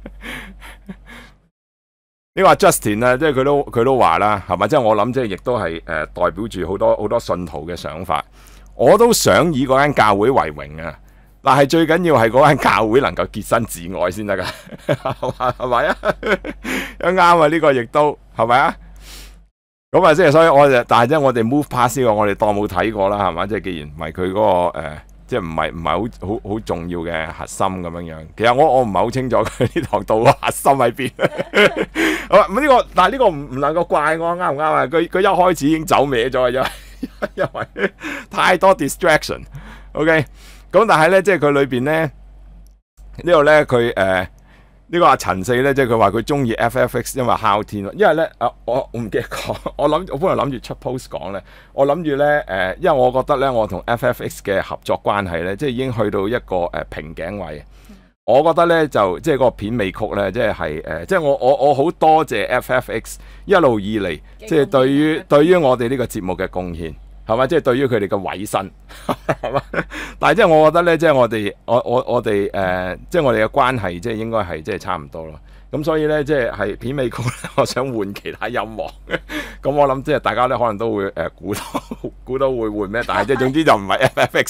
你話 Justin 啊，即係佢都話啦，係咪？即係我諗，即係亦都係代表住好多信徒嘅想法。我都想以嗰間教會為榮啊，但係最緊要係嗰間教會能夠潔身自愛先得噶，係咪啊？啱啊，呢個亦都係咪啊？咁啊，即係所以但係即係我哋 move past 呢個，我哋當冇睇過啦，係嘛？即係既然唔係佢嗰個即係唔係好重要嘅核心咁樣樣。其實我唔係好清楚佢呢堂道個核心喺邊。咁呢個，但係呢個唔能夠怪我，啱唔啱啊？佢一開始已經走歪咗，因為太多 distraction。OK， 咁但係咧，即係佢裏邊咧， 呢度咧佢呢個阿陳四咧，即係佢話佢中意 FFX， 因為哮天咯。因為咧我唔記得講，我本來諗住出 post 講咧，我諗住咧因為我覺得咧我同 FFX 嘅合作關係咧，即係已經去到一個瓶頸位。我覺得咧就即係個片尾曲咧，即係即係我好多謝 FFX 一路以嚟，即係對於我哋呢個節目嘅貢獻。係嘛？即係對於佢哋嘅委身，係嘛？但係即係我覺得咧，即係我哋即係我哋嘅關係，即係應該係即係差唔多咯。咁所以咧，即係片尾曲咧，我想換其他音樂。咁我諗即係大家咧可能都會估到會換咩？但係即係總之就唔係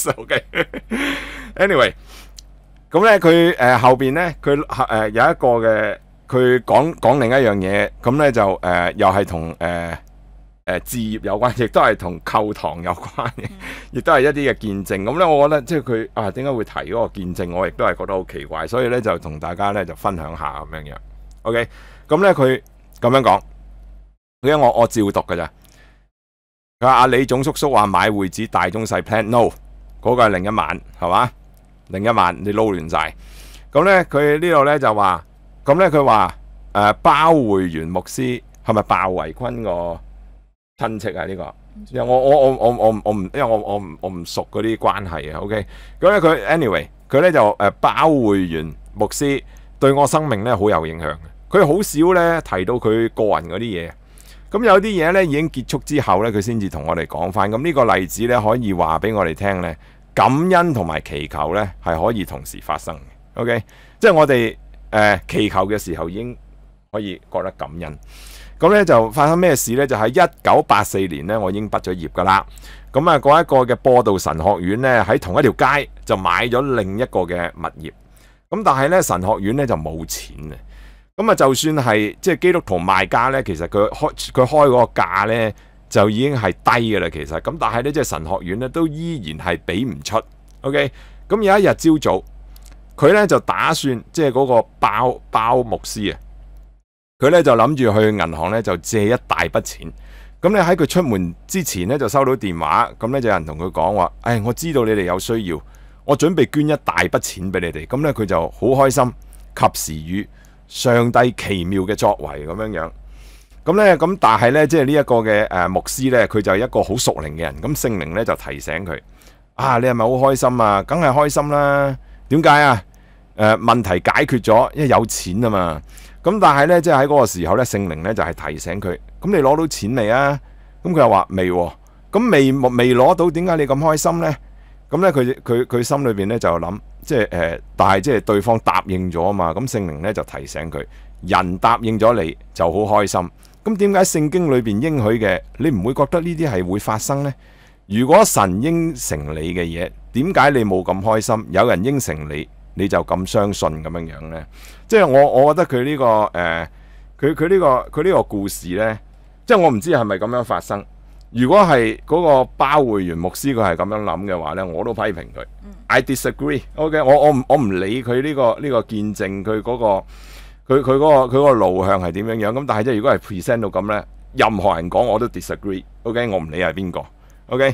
FFX。OK。Anyway， 咁咧佢後邊咧佢有一個嘅佢講另一樣嘢，咁咧就又係同置業有關，亦都係同購堂有關嘅，亦都係一啲嘅見證。咁咧，我覺得即係佢點解會提嗰個見證，我亦都係覺得好奇怪，所以咧就同大家咧就分享下咁樣樣。OK， 咁咧佢咁樣講，因為我照讀㗎咋。佢話阿李總叔叔話買會址大中細 plan，no， 嗰個係另一晚係嘛？另一晚你撈亂晒。咁咧佢呢度咧就話，咁咧佢話包會員牧師係咪鮑維坤個親戚啊？呢個，因為我唔，因為我唔熟嗰啲關係啊。OK， 咁咧佢 anyway 佢咧就包會員牧師對我生命咧好有影響嘅。佢好少咧提到佢個人嗰啲嘢。咁有啲嘢咧已經結束之後咧，佢先至同我哋講翻。咁呢個例子咧可以話俾我哋聽咧，感恩同埋祈求咧係可以同時發生嘅。OK， 即係我哋祈求嘅時候已經可以覺得感恩。咁咧就發生咩事咧？就喺1984年咧，我已經畢咗業噶啦。咁啊，嗰一個嘅播道神學院咧，喺同一條街就買咗另一個嘅物業。咁但係咧，神學院咧就冇錢嘅。咁啊，就算係即係基督徒賣家咧，其實佢開嗰個價咧就已經係低嘅啦。其實咁，但係咧即係神學院咧都依然係俾唔出。OK， 咁有一日朝早，佢咧就打算即係嗰個包牧師啊。佢咧就諗住去銀行咧就借一大筆錢，咁咧喺佢出門之前咧就收到電話，咁咧就有人同佢講話，我知道你哋有需要，我準備捐一大筆錢俾你哋，咁咧佢就好開心，及時雨，上帝奇妙嘅作為咁樣樣，咁咧咁但係咧即係呢一個嘅牧師咧，佢就係一個好屬靈嘅人，咁聖靈咧就提醒佢，你係咪好開心啊？梗係開心啦，點解啊？問題解決咗，因為有錢啊嘛。咁但係咧，即係喺嗰個時候咧，聖靈咧就係提醒佢，咁你攞到錢未啊？咁佢又話未喎，咁未攞到，點解你咁開心咧？咁咧佢心裏邊咧就諗，即係但係即係對方答應咗啊嘛，咁聖靈咧就提醒佢，人答應咗你就好開心。咁點解聖經裏邊應許嘅，你唔會覺得呢啲係會發生咧？如果神應承你嘅嘢，點解你冇咁開心？有人應承你，你就咁相信咁樣樣呢？即係我覺得佢呢個佢呢個故事呢，即係我唔知係咪咁樣發生。如果係嗰個包會員牧師佢係咁樣諗嘅話呢，我都批評佢。I disagree。OK， 我唔理佢呢個見證，佢嗰個佢嗰個路向係點樣樣。咁但係即係如果係 present 到咁呢，任何人講我都 disagree。OK， 我唔理係邊個。OK。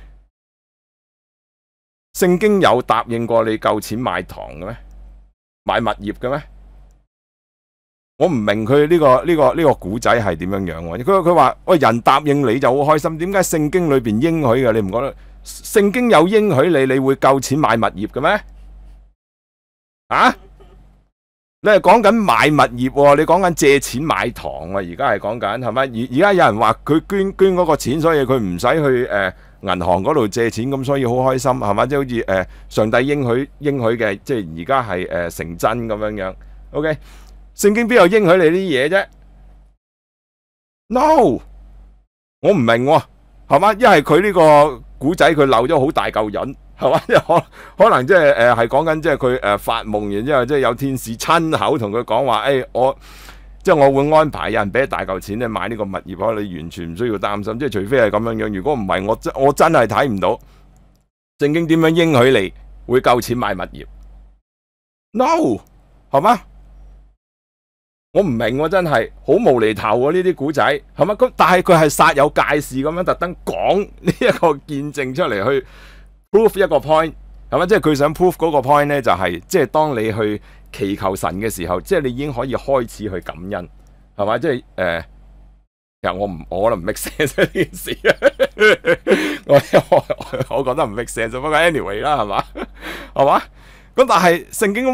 聖經有答應過你夠錢買堂嘅咩？買物業嘅咩？我唔明佢呢個古仔係點樣樣。佢話喂，人答應你就好開心，點解聖經裏邊應許嘅你唔覺得？聖經有應許你會夠錢買物業嘅咩？啊？你係講緊買物業，你講緊借錢買堂啊？而家係講緊係咪？而家有人話佢捐嗰個錢，所以佢唔使去銀行嗰度借錢，咁所以好開心係嘛？即係好似上帝應許嘅，即係而家係成真咁樣樣。OK， 聖經邊有應許你啲嘢啫 ？No， 我唔明喎，係嘛？一係佢呢個古仔佢漏咗好大嚿引，係嘛？可能即係係講緊即係佢發夢，然之後即係有天使親口同佢講話，即係我會安排有人俾一大嚿錢咧買呢個物業，可你完全唔需要擔心。即係除非係咁樣樣，如果唔係，我真係睇唔到聖經點樣應許你會夠錢買物業。No， 係嘛？我唔明喎，真係好無厘頭喎呢啲古仔，係嘛？咁但係佢係煞有介事咁樣特登講呢一個見證出嚟去 prove 一個 point， 係咪？即係佢想 prove 嗰個 point 咧，就係即係當你去祈求神嘅時候，即係你已經可以開始去感恩，係咪？即係其實我可能唔 make sense 呢件事我覺得唔 make sense，不過 anyway 啦，係嘛？係嘛？咁但係聖經都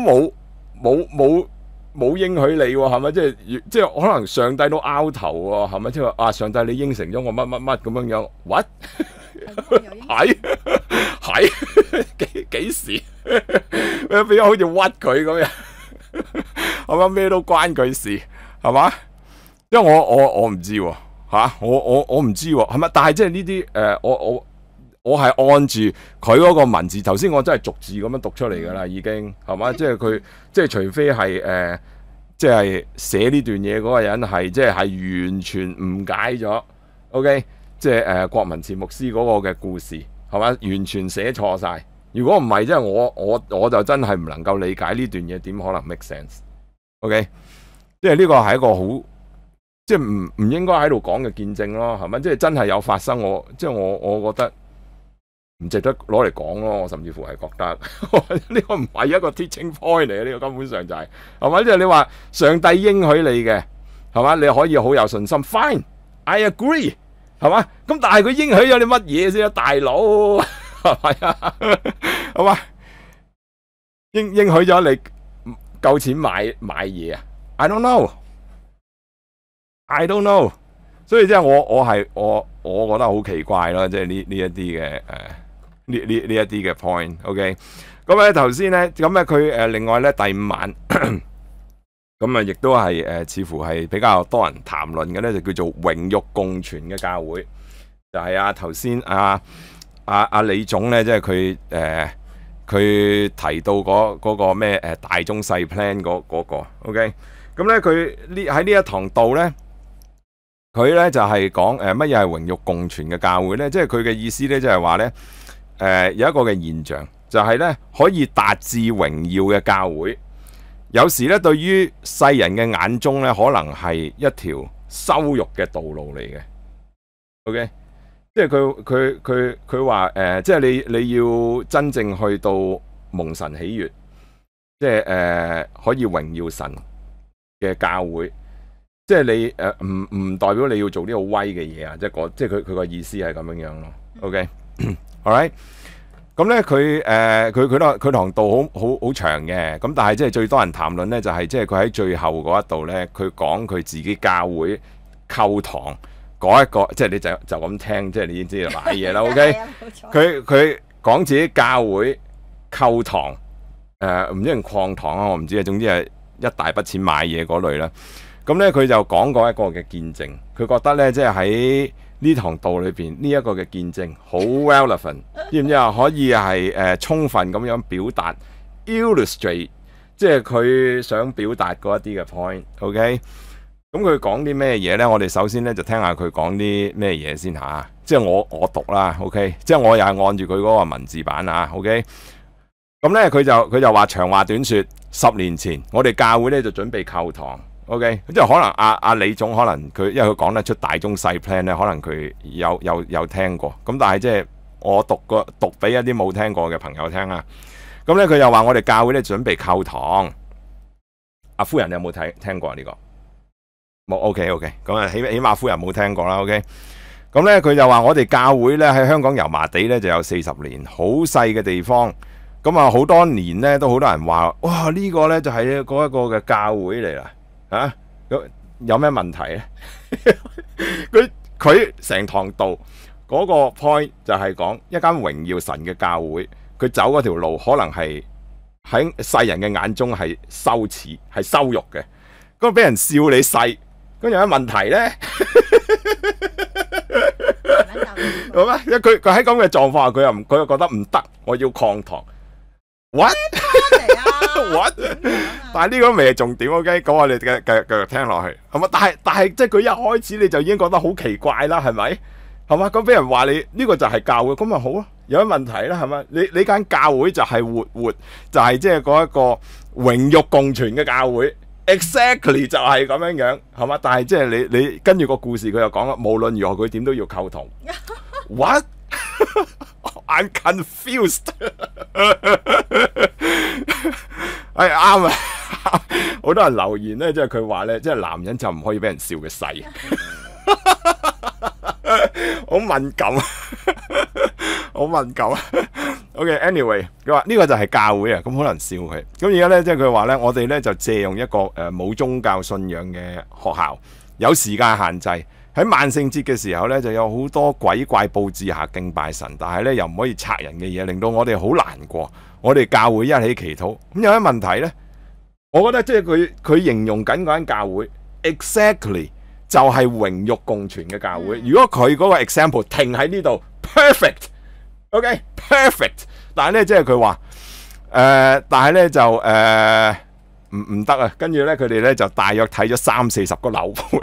冇應許你喎，係咪？即係可能上帝都拗頭喎，係咪？即係話上帝你應承咗我乜乜乜咁樣樣，what？係幾時？變咗好似屈佢咁樣，係嘛？咩都關佢事，係嘛？因為我唔知喎，我唔知喎，係咪？但係即係呢啲我係按住佢嗰個文字，頭先我真係逐字咁樣讀出嚟㗎啦，已經係嘛？即係佢即係除非係即係寫呢段嘢嗰個人係即係完全誤解咗 ，OK？ 即係郭文慈牧師嗰個嘅故事係嘛？完全寫錯晒。如果唔係，即係我就真係唔能夠理解呢段嘢點可能 make sense？OK？ 即係呢個係一個好即係唔應該喺度講嘅見證咯，係咪？即係真係有發生，我覺得唔值得攞嚟講咯。我甚至乎係覺得呢個唔係一個 teaching point 嚟嘅，呢個根本上就係咪？即係你話上帝應許你嘅係嘛？你可以好有信心 ，fine，I agree， 係嘛？咁但係佢應許咗你乜嘢先啊，大佬係咪啊？係嘛？應許咗你夠錢買嘢啊 ？I don't know，所以即係我覺得好奇怪咯，即係呢一啲嘅呢一啲嘅 point，OK？ 咁咧頭先咧，咁咧佢另外咧第5晚，咁啊亦都係似乎係比較多人談論嘅咧，就叫做榮辱共存嘅教會，就係頭先阿李總咧，即係佢提到嗰個咩大中細 plan 嗰個 ，OK？ 咁咧佢喺呢一堂道咧。佢咧就係講乜嘢係榮辱共存嘅教會咧？即係佢嘅意思咧，就係話咧有一個嘅現象，就係咧可以達至榮耀嘅教會，有時咧對於世人嘅眼中咧，可能係一條羞辱嘅道路嚟嘅。OK， 即係佢話即係你要真正去到蒙神喜悅，即係可以榮耀神嘅教會。即係你唔代表你要做啲好威嘅嘢啊！即係佢個意思係咁樣樣咯。OK，all right。咁咧佢堂道好長嘅。咁但係即係最多人談論咧，就係即係佢喺最後嗰一度咧，佢講佢自己教會構堂嗰一個，即係你就咁聽，即係你已經知道買嘢啦。OK，佢講自己教會構堂唔知係礦堂啊，我唔知啊。總之係一大筆錢買嘢嗰類啦。咁咧佢就講過一個嘅見證，佢覺得咧即係喺呢堂道裏邊呢一個嘅見證好 relevant， 知唔知啊？可以係充分咁樣表達 illustrate， 即係佢想表達嗰一啲嘅 point。OK， 咁佢講啲咩嘢咧？我哋首先咧就聽下佢講啲咩嘢先吓，即係我讀啦。OK， 即係我又係按住佢嗰個文字版啊。OK， 咁咧佢就話長話短說，10年前我哋教會咧就準備構堂。OK， 即係可能阿李總可能佢，因為佢講得出大中細 plan 咧，可能佢有聽過。咁但係即係我讀俾一啲冇聽過嘅朋友聽啦。咁咧佢又話我哋教會咧準備構堂。阿夫人你有冇聽過呢個？冇。OK， 咁啊起碼夫人冇聽過啦。OK， 咁咧佢就話我哋教會咧喺香港油麻地咧就有40年，好細嘅地方。咁啊好多年咧都好多人話，哇呢個咧就係嗰一個嘅教會嚟啦。有咩問題咧？佢成堂道嗰個 point 就係講一間榮耀神嘅教會，佢走嗰條路可能係喺世人嘅眼中係羞恥、係羞辱嘅。咁俾人笑你細，咁有咩問題咧？好咩？因為佢喺咁嘅狀況下，佢又覺得唔得，我要抗堂。What？ What？ 但係呢個未係重點 ，OK？ 咁我哋繼續聽落去，係嘛？但係即係佢一開始你就已經覺得好奇怪啦，係咪？係嘛？咁俾人話你呢個就係教會，咁咪好咯？有咩問題啦？係咪？你間教會就係活，就係即係嗰一個榮辱共存嘅教會 ，exactly 就係咁樣樣，係嘛？但係即係你跟住個故事，佢又講啦，無論如何佢點都要溝通。What？I'm confused 係啱啊！好多人留言咧，即係佢話咧，即係男人就唔可以俾人笑佢細，好敏感，好敏感。OK，anyway，佢話呢個就係教會啊，咁可能笑佢。咁而家咧，即係佢話咧，我哋咧就借用一個冇宗教信仰嘅學校，有時間限制。喺萬聖節嘅時候咧，就有好多鬼怪佈置下敬拜神，但係咧又唔可以拆人嘅嘢，令到我哋好難過。我哋教會一起祈禱，咁有咩問題呢？我覺得即係佢形容緊嗰間教會 ，exactly 就係榮辱共存嘅教會。如果佢嗰個 example 停喺呢度 ，perfect，OK，perfect。但係咧，即係佢話但係咧就唔得啊。跟住咧，佢哋咧就大約睇咗30-40個樓盤。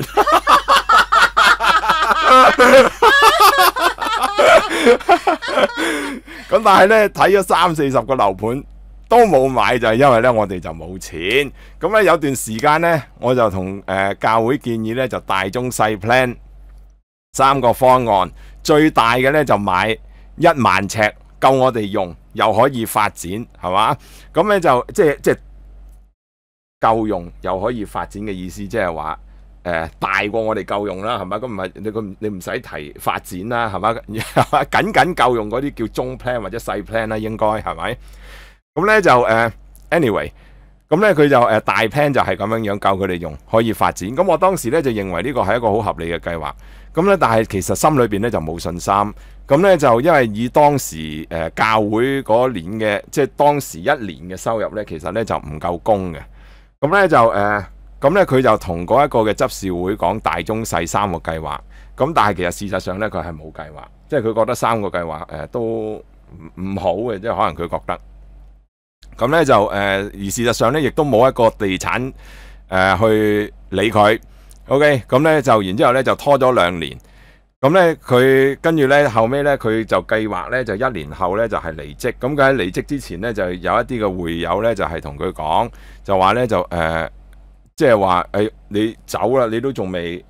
咁但係咧睇咗30-40個樓盤都冇買，就係因為咧我哋就冇錢。咁咧有段時間咧，我就同教會建議咧就大中細 plan 3個方案，最大嘅咧就買1萬尺，夠我哋用，又可以發展，係嘛？咁咧就即係夠用又可以發展嘅意思，即係話。大過我哋夠用啦，係咪？咁唔係你唔使提發展啦，係咪？僅夠用嗰啲叫中 plan 或者細 plan 啦，應該係咪？咁咧就anyway，咁咧佢就大 plan 就係咁樣夠佢哋用，可以發展。咁我當時咧就認為呢個係一個好合理嘅計劃。咁咧但係其實心裏邊咧就冇信心。咁咧就因為以當時教會嗰年嘅，即係當時1年嘅收入咧，其實咧就唔夠供嘅。咁咧就咁咧佢就同嗰一個嘅執事會講大中細3個計劃，咁但係其實事實上咧佢係冇計劃，即係佢覺得3個計劃都唔好嘅，即係可能佢覺得。咁咧就而事實上咧亦都冇一個地產去理佢。OK， 咁咧就然之後咧就拖咗2年。咁咧佢跟住咧後尾咧佢就計劃咧就1年後咧就係離職。咁佢喺離職之前咧就有一啲嘅會友咧就係同佢講，就話咧就即係話你走啦，你都仲未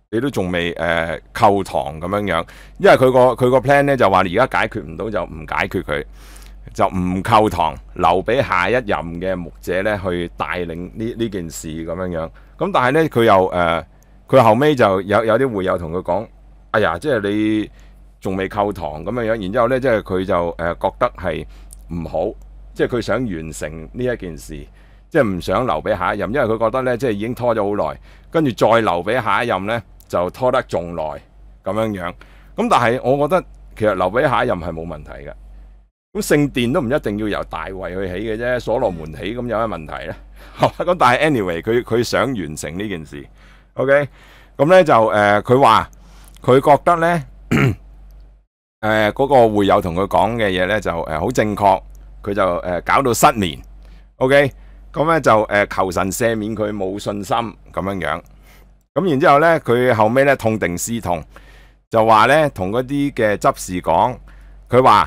扣堂咁樣樣，因為佢個 plan 咧就話而家解決唔到就唔解決佢，就唔扣堂，留俾下一任嘅牧者咧去帶領呢件事咁樣樣。咁但係咧佢又佢後尾就有啲會友同佢講，哎呀，即係你仲未扣堂咁樣樣，然之後咧即係佢就覺得係唔好，即係佢想完成呢一件事。即係唔想留俾下一任，因為佢覺得咧，即係已經拖咗好耐，跟住再留俾下一任咧，就拖得仲耐咁樣樣。咁但係我覺得其實留俾下一任係冇問題嘅。咁聖殿都唔一定要由大衛去起嘅啫，所羅門起，咁有咩問題咧？咁但係 anyway，佢想完成呢件事。OK，咁咧就佢話佢覺得咧嗰個會友同佢講嘅嘢咧就好正確，佢就搞到失眠。OK。咁咧就求神赦免佢冇信心咁樣樣，咁然之後咧佢後尾咧痛定思痛，就話咧同嗰啲嘅執事講，佢話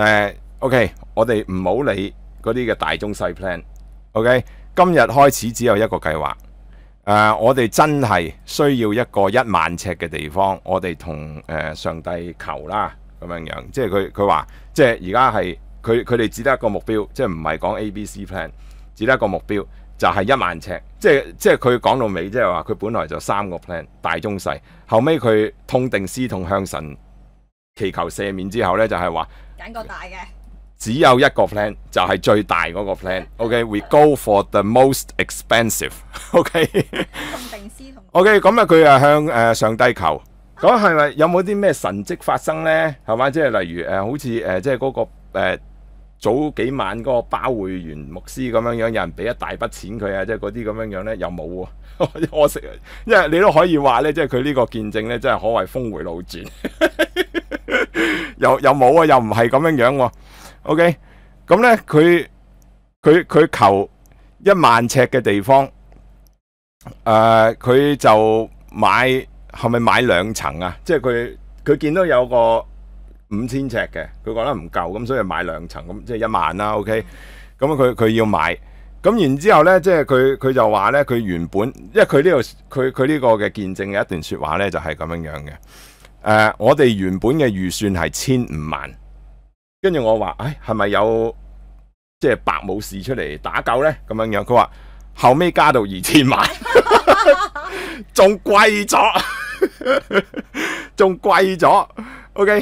OK， 我哋唔好理嗰啲嘅大中細 plan，OK， 今日開始只有一個計劃，我哋真係需要一個1萬尺嘅地方，我哋同上帝求啦咁樣樣，即係佢話，即係而家係佢哋只得一個目標，即係唔係講 ABC plan。只得一個目標就係1萬尺，即係佢講到尾，即係話佢本來就3個 plan 大中細，後尾佢痛定思痛向神祈求赦免之後咧，就係話揀個大嘅， 只有一個 plan 就係最大嗰個 plan。OK，we go for the most expensive。OK， 痛定思痛。 OK， 咁啊佢啊向上帝求，咁係咪有冇啲咩神蹟發生咧？係嘛，即係例如好似即係嗰個早幾晚嗰個包會員牧師咁樣樣，有人俾一大筆錢佢啊，即係嗰啲咁樣樣咧，又冇喎，可惜啊！因為你都可以話咧，即係佢呢個見證咧，真係可謂峰迴路轉，又冇啊，又唔係咁樣樣喎。OK，咁咧佢求1萬尺嘅地方，佢就係咪買2層啊？即係佢見到有個5000尺嘅，佢覺得唔夠，咁所以買2層，咁即係1萬啦。OK，咁佢要買，咁然之後咧，即係佢就話咧，佢原本因為佢呢個嘅見證嘅一段說話咧，就係咁樣樣嘅。我哋原本嘅預算係15,000,000，跟住我話，係咪有即係白武士出嚟打救呢？咁樣樣，佢話後尾加到2000萬，仲貴咗，仲貴咗。OK，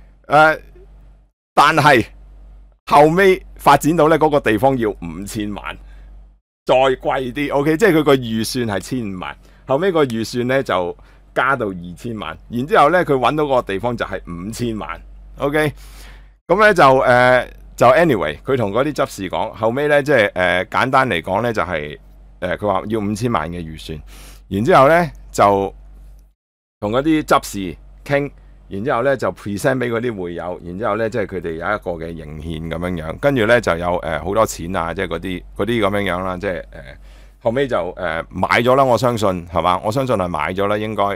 但係後尾發展到呢嗰個地方要5000萬，再貴啲。OK， 即係佢個預算係1500萬，後尾個預算呢就加到2000萬，然之後呢佢揾到個地方就係5000萬。OK， 咁呢就 anyway， 佢同嗰啲執事講，後尾呢即係簡單嚟講呢就係佢話要5000萬嘅預算，然之後呢就同嗰啲執事傾，然之後呢就 present 俾嗰啲會友，然之後呢即係佢哋有一個嘅迎獻咁樣樣，跟住呢就有好多錢啊，即係嗰啲咁樣樣啦，即係後尾就買咗啦，我相信係嘛？我相信係買咗啦，應該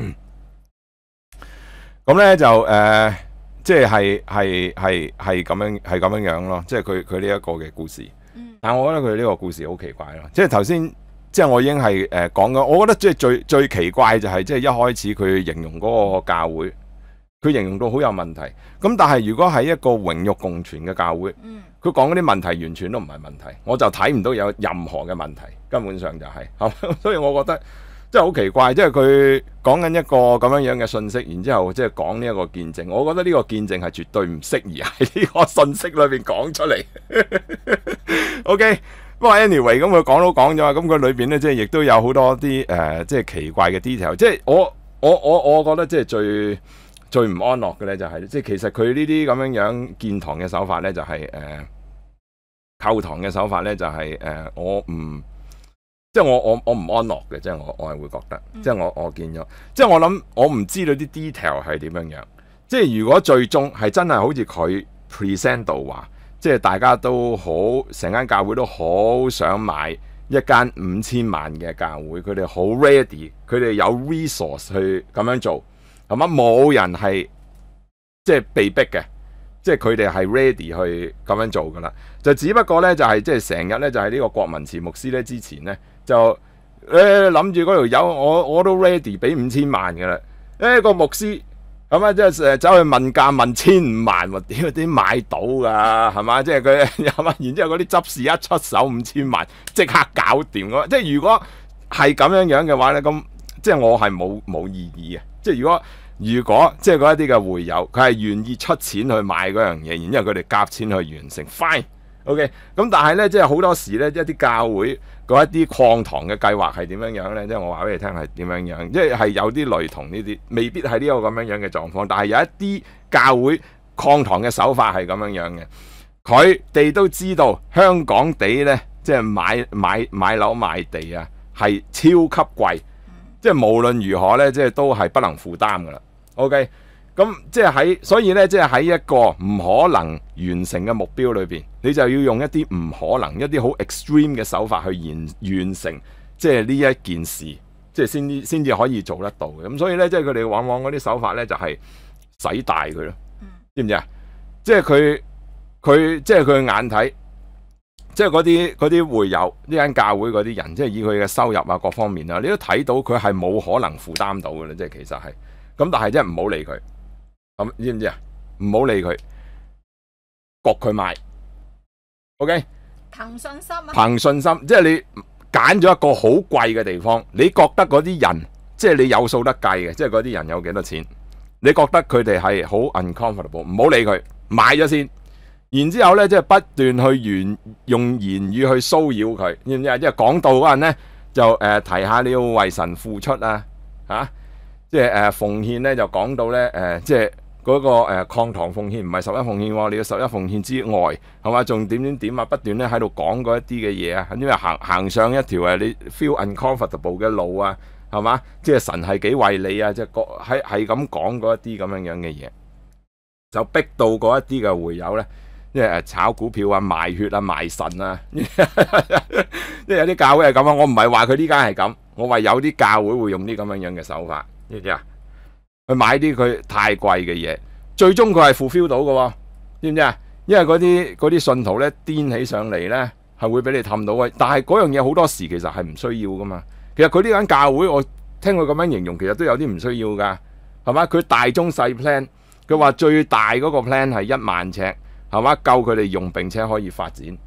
咁呢就即係咁樣咯，即係佢呢一個嘅故事。但係我覺得佢呢個故事好奇怪咯，即係頭先即係我已經係講咗，我覺得即係最奇怪就係即係一開始佢形容嗰個教會，佢形容到好有問題。咁但係如果係一個榮辱共存嘅教會，佢講嗰啲問題完全都唔係問題，我就睇唔到有任何嘅問題，根本上就係，所以我覺得。真係好奇怪，即係佢講緊一個咁樣樣嘅信息，然之後即係講呢一個見證。我覺得呢個見證係絕對唔適宜喺呢個信息裏邊講出嚟。OK， 不過 anyway， 咁佢講都講咗，咁佢裏邊咧即係亦都有好多啲即係奇怪嘅 detail。即係我覺得即係最唔安樂嘅咧就係，即係其實佢呢啲咁樣樣建堂嘅手法咧就係構堂嘅手法咧就係即係我唔安樂嘅，即係我係會覺得，即係我見咗，即係我諗我唔知道啲 detail 係點樣樣。即係如果最終係真係好似佢 present 到話，即係大家都好，成間教會都好想買一間5000萬嘅教會，佢哋好 ready， 佢哋有 resource 去咁樣做，係嘛？冇人係即係被逼嘅。即係佢哋係 ready 去咁樣做噶啦，就只不過咧就係即係成日咧就係呢個郭文慈牧師咧之前咧就諗住嗰條友我都 ready 俾5000萬噶啦，個牧師咁啊即係走去問價問1500萬喎，屌點買到噶係嘛？即係佢係嘛？然之後嗰啲執事一出手5000萬即刻搞掂㗎，即係如果係咁樣樣嘅話咧，咁即係我係冇異議嘅，即係如果即係嗰一啲嘅會友，佢係願意出錢去買嗰樣嘢，然之後佢哋夾錢去完成 ，fine，OK。咁但係咧，即係好多時咧，一啲教會嗰一啲擴堂嘅計劃係點樣樣咧？即係我話俾你聽係點樣樣，即係有啲類同呢啲，未必係呢個咁樣樣嘅狀況，但係有一啲教會擴堂嘅手法係咁樣樣嘅。佢哋都知道香港地咧，即係買樓賣地啊，係超級貴。即係無論如何咧，即係都係不能負擔噶啦。OK， 咁即係所以咧，即係喺一個唔可能完成嘅目標裏邊，你就要用一啲唔可能、一啲好 extreme 嘅手法去完成，即係呢一件事，即係先至可以做得到嘅。咁所以咧，即係佢哋往往嗰啲手法咧，就係使大佢咯，知唔知啊？即係佢即係佢眼睇。即係嗰啲會友呢間教會嗰啲人，即係以佢嘅收入啊各方面啊，你都睇到佢係冇可能負擔到嘅啦。即係其實係咁，但係即係唔好理佢，咁知唔知啊？唔好理佢，焗佢買。OK， 憑信心啊！ 憑信心，即係你揀咗一個好貴嘅地方，你覺得嗰啲人，即係你有數得計嘅，即係嗰啲人有幾多錢，你覺得佢哋係好 uncomfortable， 唔好理佢，買咗先。然之後咧，即係不斷去用言語去騷擾佢，知唔知啊？即係講道嗰陣咧，就提下你要為神付出啊，即係奉獻咧，就講到咧即係嗰個擴堂奉獻唔係11奉獻喎，你要11奉獻之外，係嘛？仲點啊？不斷咧喺度講嗰一啲嘅嘢啊，因為行上一條你 feel uncomfortable 嘅路啊，係嘛？即係神係幾為你啊，即係係咁講嗰一啲咁樣嘅嘢，就逼到嗰一啲嘅會友咧。即係炒股票啊、賣血啊、賣腎啊，即係有啲教會係咁啊。我唔係話佢呢間係咁，我話有啲教會會用啲咁樣嘅手法，知唔知啊？去買啲佢太貴嘅嘢，最終佢係 fulfill 到嘅，知唔知啊？因為嗰啲信徒咧癲起上嚟咧，係會俾你氹到嘅。但係嗰樣嘢好多時其實係唔需要噶嘛。其實佢呢間教會，我聽佢咁樣形容，其實都有啲唔需要噶，係嘛？佢大中細 plan， 佢話最大嗰個 plan 係1萬尺。係嘛？夠佢哋用並且可以發展，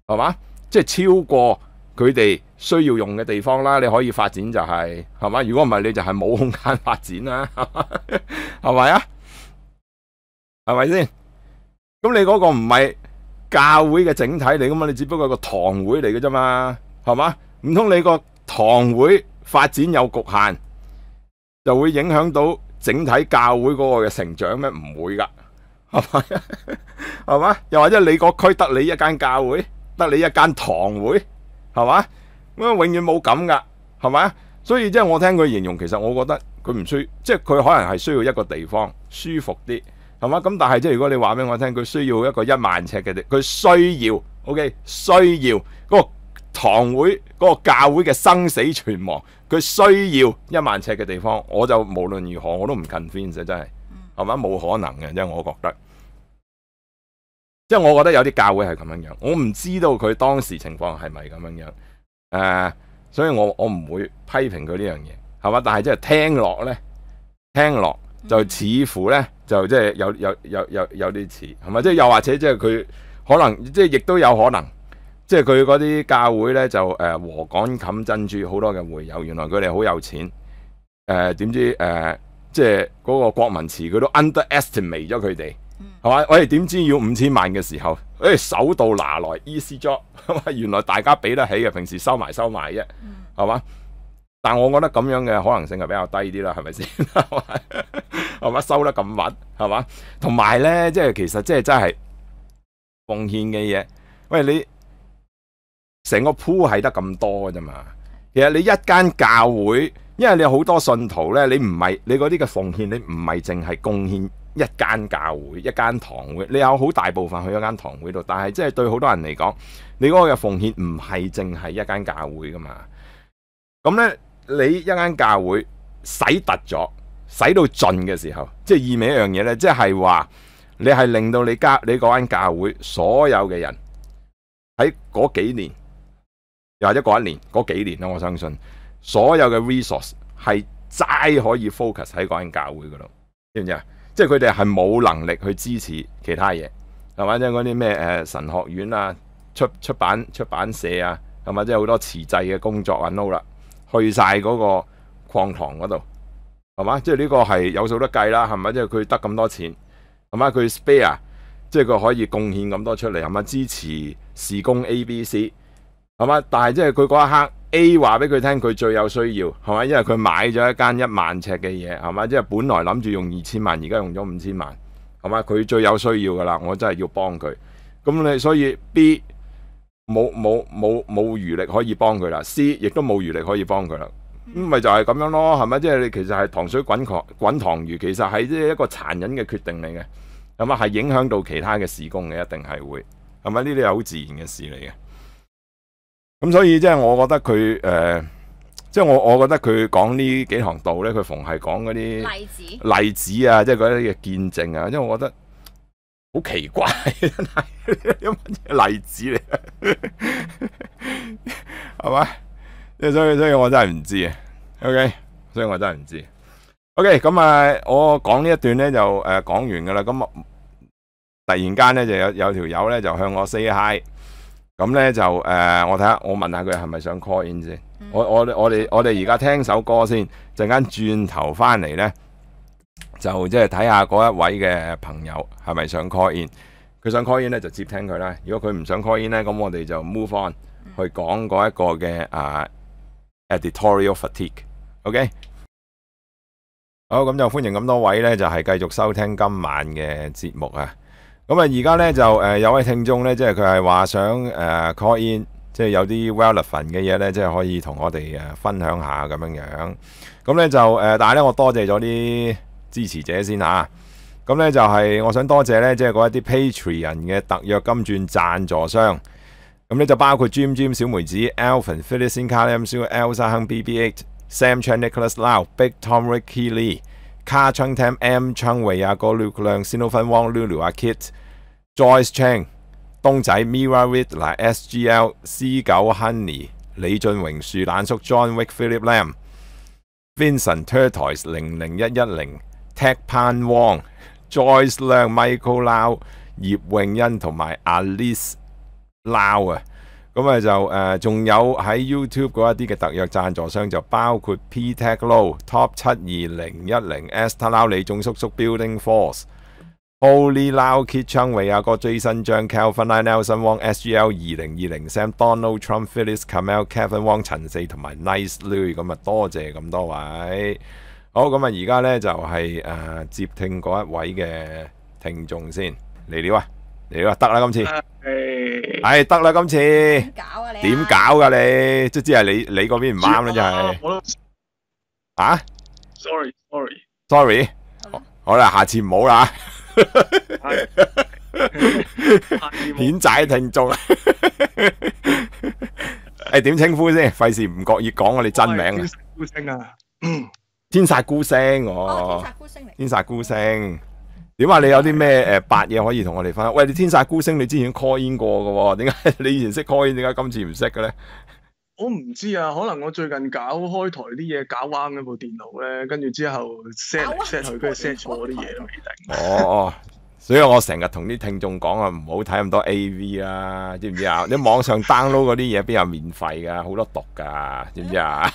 係嘛？即係超過佢哋需要用嘅地方啦，你可以發展就係嘛？如果唔係你就係冇空間發展啦，係咪啊？係咪先？咁你嗰個唔係教會嘅整體嚟噶嘛？你只不過係個堂會嚟嘅啫嘛，係嘛？唔通你個堂會發展有局限，就會影響到整體教會嗰個嘅成長咩？唔會噶，係咪？係嘛？又或者你個區得你一間教會，得你一間堂會，係嘛？咁永遠冇咁噶，係咪？所以即係我聽佢形容，其實我覺得佢唔需，即係佢可能係需要一個地方舒服啲。係嘛？咁但係即係如果你話俾我聽，佢需要一個1萬尺嘅地，佢需要 OK， 需要嗰個堂會嗰個教會嘅生死存亡，佢需要1萬尺嘅地方，我就無論如何我都唔 convince 真係，係嘛？冇可能嘅，即係我覺得，即係我覺得有啲教會係咁樣樣，我唔知道佢當時情況係咪咁樣樣，所以我唔會批評佢呢樣嘢，係嘛？但係即係聽落就似乎咧，就即係有啲似，係咪？即係又或者即係佢可能，即係亦都有可能，即係佢嗰啲教會咧就禾稈冚珍珠，好多嘅會友，原來佢哋好有錢，點知即係嗰個郭文池佢都 underestimate 咗佢哋，係嘛？我哋點知要5000萬嘅時候，手到拿來 easy job， 原來大家俾得起嘅，平時收埋啫，係嘛？但我覺得咁樣嘅可能性係比較低啲啦，係咪先？係嘛，收得咁穩，係嘛？同埋咧，即係其實即係真係奉獻嘅嘢。喂，你成個鋪係得咁多嘅啫嘛。其實你一間教會，因為你有好多信徒咧，你唔係你嗰啲嘅奉獻，你唔係淨係貢獻一間教會、一間堂會，你有好大部分去一間堂會度。但係即係對好多人嚟講，你嗰個嘅奉獻唔係淨係一間教會噶嘛。咁咧。你一間教會使突咗，使到盡嘅時候，即係意味一樣嘢咧，即係話你係令到你嗰間教會所有嘅人喺嗰幾年，又或者嗰一年、嗰幾年啦，我相信所有嘅 resource 係齋可以 focus 喺嗰間教會嗰度，知唔知啊？即係佢哋係冇能力去支持其他嘢，係嘛？即係嗰啲咩神學院啊、出版社啊，係嘛？即係好多慈濟嘅工作啊 no 啦。去晒嗰個礦堂嗰度，係嘛？即係呢個係有數得計啦，係咪？即係佢得咁多錢，係嘛？佢 spare，即係佢可以貢獻咁多出嚟，係咪？支持事工 ABC， 係嘛？但係即係佢嗰一刻 A 話俾佢聽，佢最有需要，係咪？因為佢買咗一間1萬尺嘅嘢，係咪？即係本來諗住用2000萬，而家用咗5000萬，係嘛？佢最有需要噶啦，我真係要幫佢。咁你所以 B。冇餘力可以幫佢啦 ，C 亦都冇餘力可以幫佢啦，咁咪就係咁樣咯，係咪？即係你其實係糖水滾糖魚，其實係即係一個殘忍嘅決定嚟嘅，係咪？係影響到其他嘅事工嘅，一定係會，係咪？呢啲係好自然嘅事嚟嘅。咁所以即係我覺得佢即係我覺得佢講呢幾堂道咧，佢逢係講嗰啲例子啊，即係嗰啲嘅見證啊，因為我覺得。好奇怪，真係有乜嘢例子嚟？係咪？即係所以我真係唔知啊。OK， 所以我真係唔知。OK， 咁啊，我講呢一段咧就講完噶啦。咁突然間咧就有條友咧就向我 say hi， 咁咧就我睇下，我問下佢係咪想 call in 先。我哋而家聽首歌先，陣間轉頭翻嚟咧。就即係睇下嗰一位嘅朋友係咪想 call in， 佢想 call in 咧就接聽佢啦。如果佢唔想 call in 咧，咁我哋就 move on 去講嗰一個嘅editorial fatigue。OK， 好，咁就歡迎咁多位咧，就係繼續收聽今晚嘅節目啊。咁啊，而家咧就有位聽眾咧，即係佢係話想call in， 即係有啲 relevant 嘅嘢咧，即係可以同我哋分享下咁樣樣。咁咧就但係咧我多謝咗啲支持者先吓，咁咧就係我想多謝咧，即係嗰一啲 Patreon 嘅特約金鑽贊助商，咁咧就包括 Jim 小梅子、Alvin、Phyllis、Carly、MCU、Elsa 亨、BB8、Sam Chan、Nicholas Lau、Big Tom、Ricky Lee、卡昌 Tam、M 昌維、阿哥 Luke 亮、Sinophan Wong、Lulu、阿 Kit、Joyce Chang、東仔、Mira Ridler、SGL、C9 Honey、李俊榮、樹懶叔、John Wick、Philip Lam、Vincent Turtoise 00110。Tech Pan Wong、Joyce 亮、Michael Lau、葉詠欣同埋 Alice Lau 啊， 咁啊就仲有喺 YouTube 嗰一啲嘅特約贊助商就包括 P-Tech Low、Top 72010、Esther 李總叔叔、Building Force、Holy Lau、Kit Chung、韋亞哥、Jason 張、Calvin Nelson Wong、SGL 2020、Sam、Donald Trump、Phyllis Camel、Kevin Wong、陳四同埋 Nice Louis， 咁啊多謝咁多位。好，咁啊而家呢就係接聽嗰一位嘅聽眾先嚟了啊！嚟啦，得啦今次，係得啦今次， 點搞啊你？ 點搞噶你？即係你嗰邊唔啱啦，真係。啊 ？sorry，好啦，下次唔好啦。譴責聽眾。誒，點稱呼先？費事唔覺意講我哋真名啊！天煞孤星哦， 天煞孤星嚟。 天煞孤星。點啊？你有啲咩白嘢可以同我哋分享？喂，你天煞孤星，你之前 call in 過嘅喎，點解你以前識 call in，點解今次唔識嘅咧？ 我唔知啊，可能我最近搞開台啲嘢搞彎嗰部電腦咧，跟住之後 set 嚟 set 去，跟住 set 錯啲嘢都未定。 哦，所以我成日同啲聽眾講啊，唔好睇咁多 AV 啦，知唔知啊？你網上 download 嗰啲嘢邊有免費噶，好多毒噶，知唔知啊？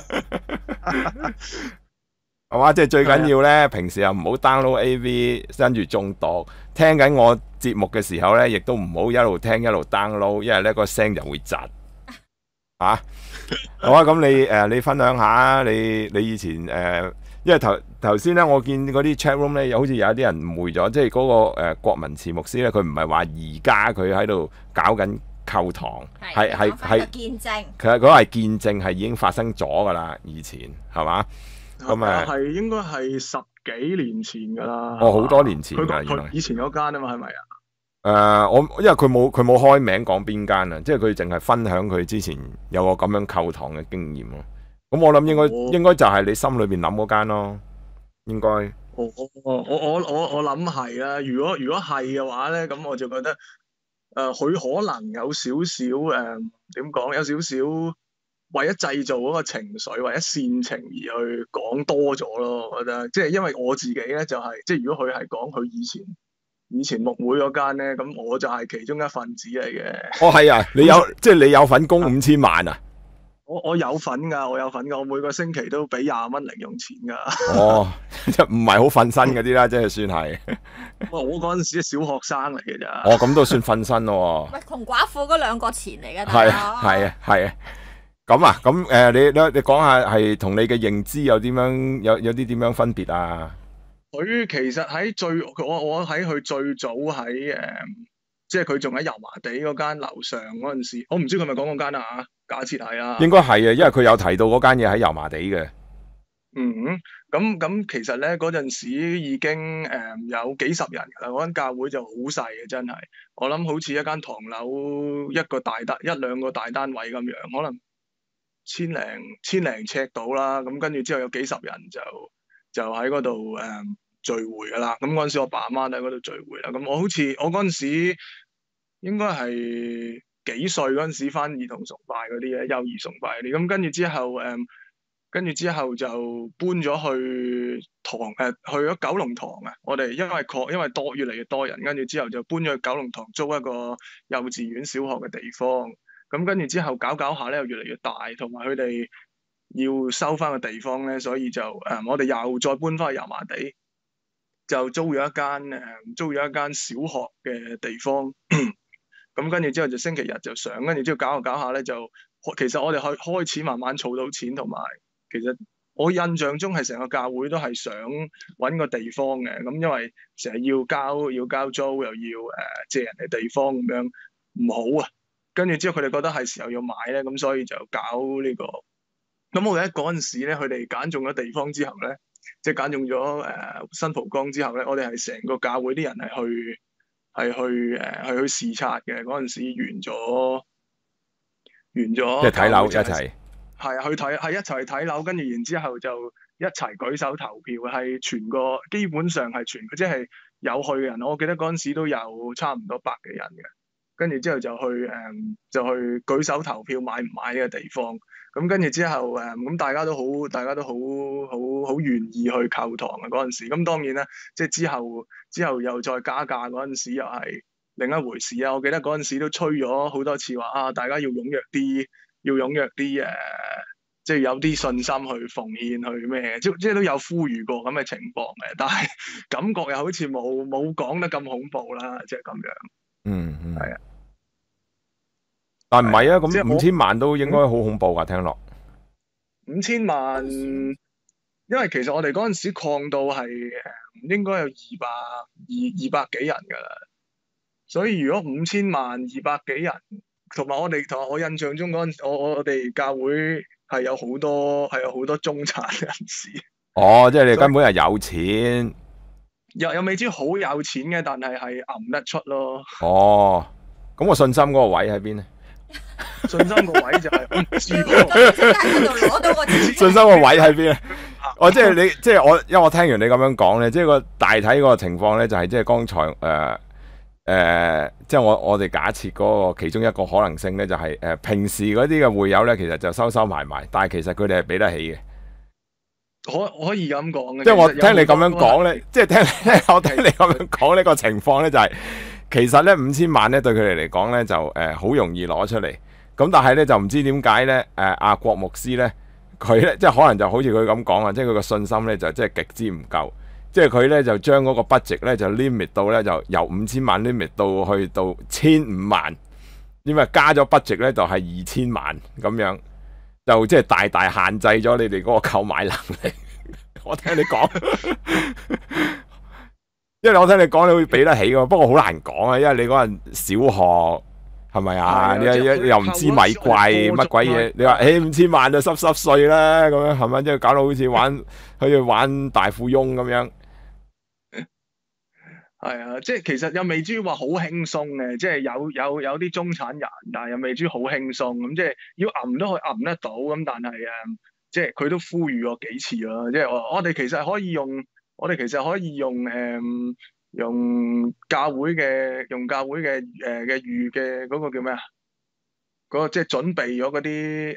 係嘛，即係最緊要咧，平時又唔好 download AV， 跟住中毒。聽緊我節目嘅時候咧，亦都唔好一路聽一路 download， 因為咧個聲就會窒。啊，好啊，咁你分享下你以前因為頭先咧，我見嗰啲 chat room 咧，好似有啲人誤會咗，即係嗰個郭文慈牧師咧，佢唔係話而家佢喺度搞緊購堂，係見證。 其實嗰個係見證，係已經發生咗噶啦，以前係嘛？咁係應該係10幾年前噶啦。 哦，好多年前㗎，原來以前嗰間啊嘛，係咪啊？ 因為佢冇開名講邊間啊，即係佢淨係分享佢之前有個咁樣購堂嘅經驗咯。咁我諗應該就係你心裏邊諗嗰間咯，應該。 我諗係啦。如果係嘅話咧，咁我就覺得佢可能有少少點講，有少少為咗製造嗰個情緒，為咗煽情而去講多咗咯。我覺得即係因為我自己咧就係、即係如果佢係講佢以前木會嗰間咧，咁我就係其中一份子嚟嘅。 哦，係啊，即係你有份供5000萬啊？ 我有份㗎，我每個星期都俾20蚊零用錢㗎。 哦，即係唔係好瞓身嗰啲啦，即係算係。 我嗰陣時小學生嚟嘅咋。 哦，咁都算瞓身咯。 喂，窮寡婦嗰兩個錢嚟嘅。 係啊。咁啊，咁你講下係同你嘅認知有點樣有啲點樣分別啊？ 佢其實喺我喺佢最早喺即係佢仲喺油麻地嗰間樓上嗰陣時，我唔知佢咪講嗰間啊，假設係啊。 應該係啊，因為佢有提到嗰間嘢喺油麻地嘅。 咁其實咧嗰陣時已經有幾十人㗎啦，嗰間教會就好細嘅，真係。我諗好似一間唐樓一兩個大單位咁樣，可能千零尺到啦。咁跟住之後有幾十人就喺嗰度聚會㗎啦。咁嗰陣時我爸媽都喺嗰度聚會啦。咁我嗰陣時應該係幾歲嗰陣時返兒童崇拜嗰啲咧，幼兒崇拜嗰啲。咁跟住之後就搬咗去去咗九龍塘啊！我哋因為越嚟越多人，跟住之後就搬咗去九龍塘租一個幼稚園、小學嘅地方。咁跟住之後搞下咧，又越嚟越大，同埋佢哋要收翻個地方咧，所以就我哋又再搬翻去油麻地，就租咗一間小學嘅地方。咁跟住之後就星期日就上，跟住之後搞下咧，就其實我哋開始慢慢儲到錢，同埋其實我印象中係成個教會都係想揾個地方嘅。咁因為成日要交租，又要借人哋地方咁樣唔好啊。跟住之後佢哋覺得係時候要買咧，咁所以就搞呢個。咁我記得嗰陣時咧，佢哋揀中咗地方之後咧，即係揀中咗新蒲崗之後咧，我哋係成個教會啲人係去視察嘅。嗰陣時完咗，即係睇樓一齊。 係啊，一齊去睇樓，跟住然之後就一齊舉手投票，係基本上係即係有去嘅人。我記得嗰陣時都有差唔多100幾人嘅。跟住之後就去舉手投票買唔買呢個地方。咁跟住之後咁大家都好願意去購堂嘅嗰陣時。咁當然啦，即係之後又再加價嗰陣時，又另一回事啊！我記得嗰陣時都吹咗好多次話啊，大家要踴躍啲，要踴躍啲即係有啲信心去奉獻去咩，即係都有呼籲過咁嘅情況嘅，但係感覺又好似冇講得咁恐怖啦，即係咁樣。係啊。 但唔係啊， 即係咁5000萬都應該好恐怖㗎，聽落。 5000萬，因為其實我哋嗰陣時擴到係應該有二百幾人㗎啦，所以如果5000萬200幾人，同埋我印象中嗰陣時，我哋教會係有好多中產人士。 哦，即係你根本係有錢。 又未知好有錢嘅，但係揞得出咯。 哦，咁我信心嗰個位喺邊咧？ 信心個位就係我唔知喎。 喺度攞到個錢。 信心個位喺邊咧？我即係你，即係我，因為我聽完你咁樣講咧，即係個大體嗰個情況咧，就係即係剛才即係我哋假設嗰個其中一個可能性咧，就係平時嗰啲嘅會友咧，其實就收埋，但係其實佢哋係俾得起嘅。 可以咁講嘅。 即係我聽你咁樣講咧，即係我聽你咁樣講呢個情況咧，就係其實咧5000萬咧對佢哋嚟講咧就好容易攞出嚟。咁但係咧就唔知點解咧阿郭牧師咧佢咧即係可能就好似佢咁講啊，即係佢個信心咧就即係極之唔夠，即係佢咧就將嗰個 budget 咧就 limit 到咧就由5000萬 limit 到去到1500萬，因為加咗 budget 咧就係2000萬咁樣，就即係大大限制咗你哋嗰個購買能力。我聽你講，因為我聽你講你會俾得起㗎，不過好難講啊，因為你嗰陣小學。係咪啊？你又唔知米貴乜鬼嘢？你話5000萬就濕碎啦，咁樣係咪？即係搞到好似玩大富翁咁樣。 係啊，即係其實又未至於話好輕鬆嘅，即係有啲中產人，但係又未至於好輕鬆咁，即係要揞都可以揞得到咁，但係即係佢都呼籲過幾次啦，即係我哋其實可以用教會嘅預嘅嗰個叫咩啊？嗰個即係準備咗嗰啲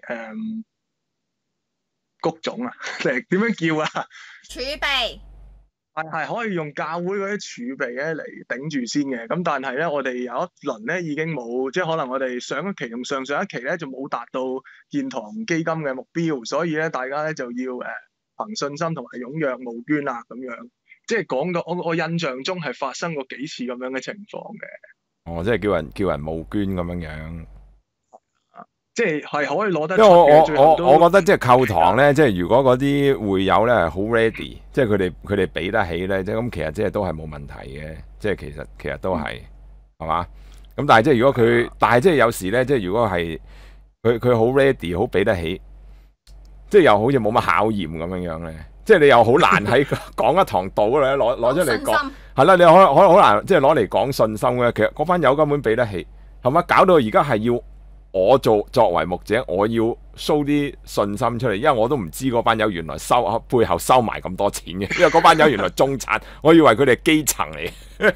谷種啊，點樣叫啊？ 儲備係可以用教會嗰啲儲備咧嚟頂住先嘅。咁但係咧，我哋有一輪咧已經冇，即係可能我哋上一期同上一期咧就冇達到建堂基金嘅目標，所以咧大家咧就要憑信心同埋踴躍募捐啦咁樣。即係講到我印象中係發生過幾次咁樣嘅情況嘅。 哦，即係叫人募捐咁樣樣。 即係可以攞得。 因為我覺得即係購堂咧，即係如果嗰啲會友咧係好 ready，即係佢哋俾得起咧，即係咁其實即係都係冇問題嘅。即係其實都係係嘛。咁但係即係如果佢，但係即係有時咧，即係如果係佢好 ready， 好俾得起，即係又好似冇乜考驗咁樣樣咧。即係你又好難喺講一堂道咧攞出嚟講，係啦，你可好難即係攞嚟講信心嘅。其實嗰班友根本俾得起，係咪？搞到而家係要我作為牧者，我要 show 啲信心出嚟，因為我都唔知嗰班友原來背後收埋咁多錢嘅，因為嗰班友原來中產，我以為佢哋係基層嚟。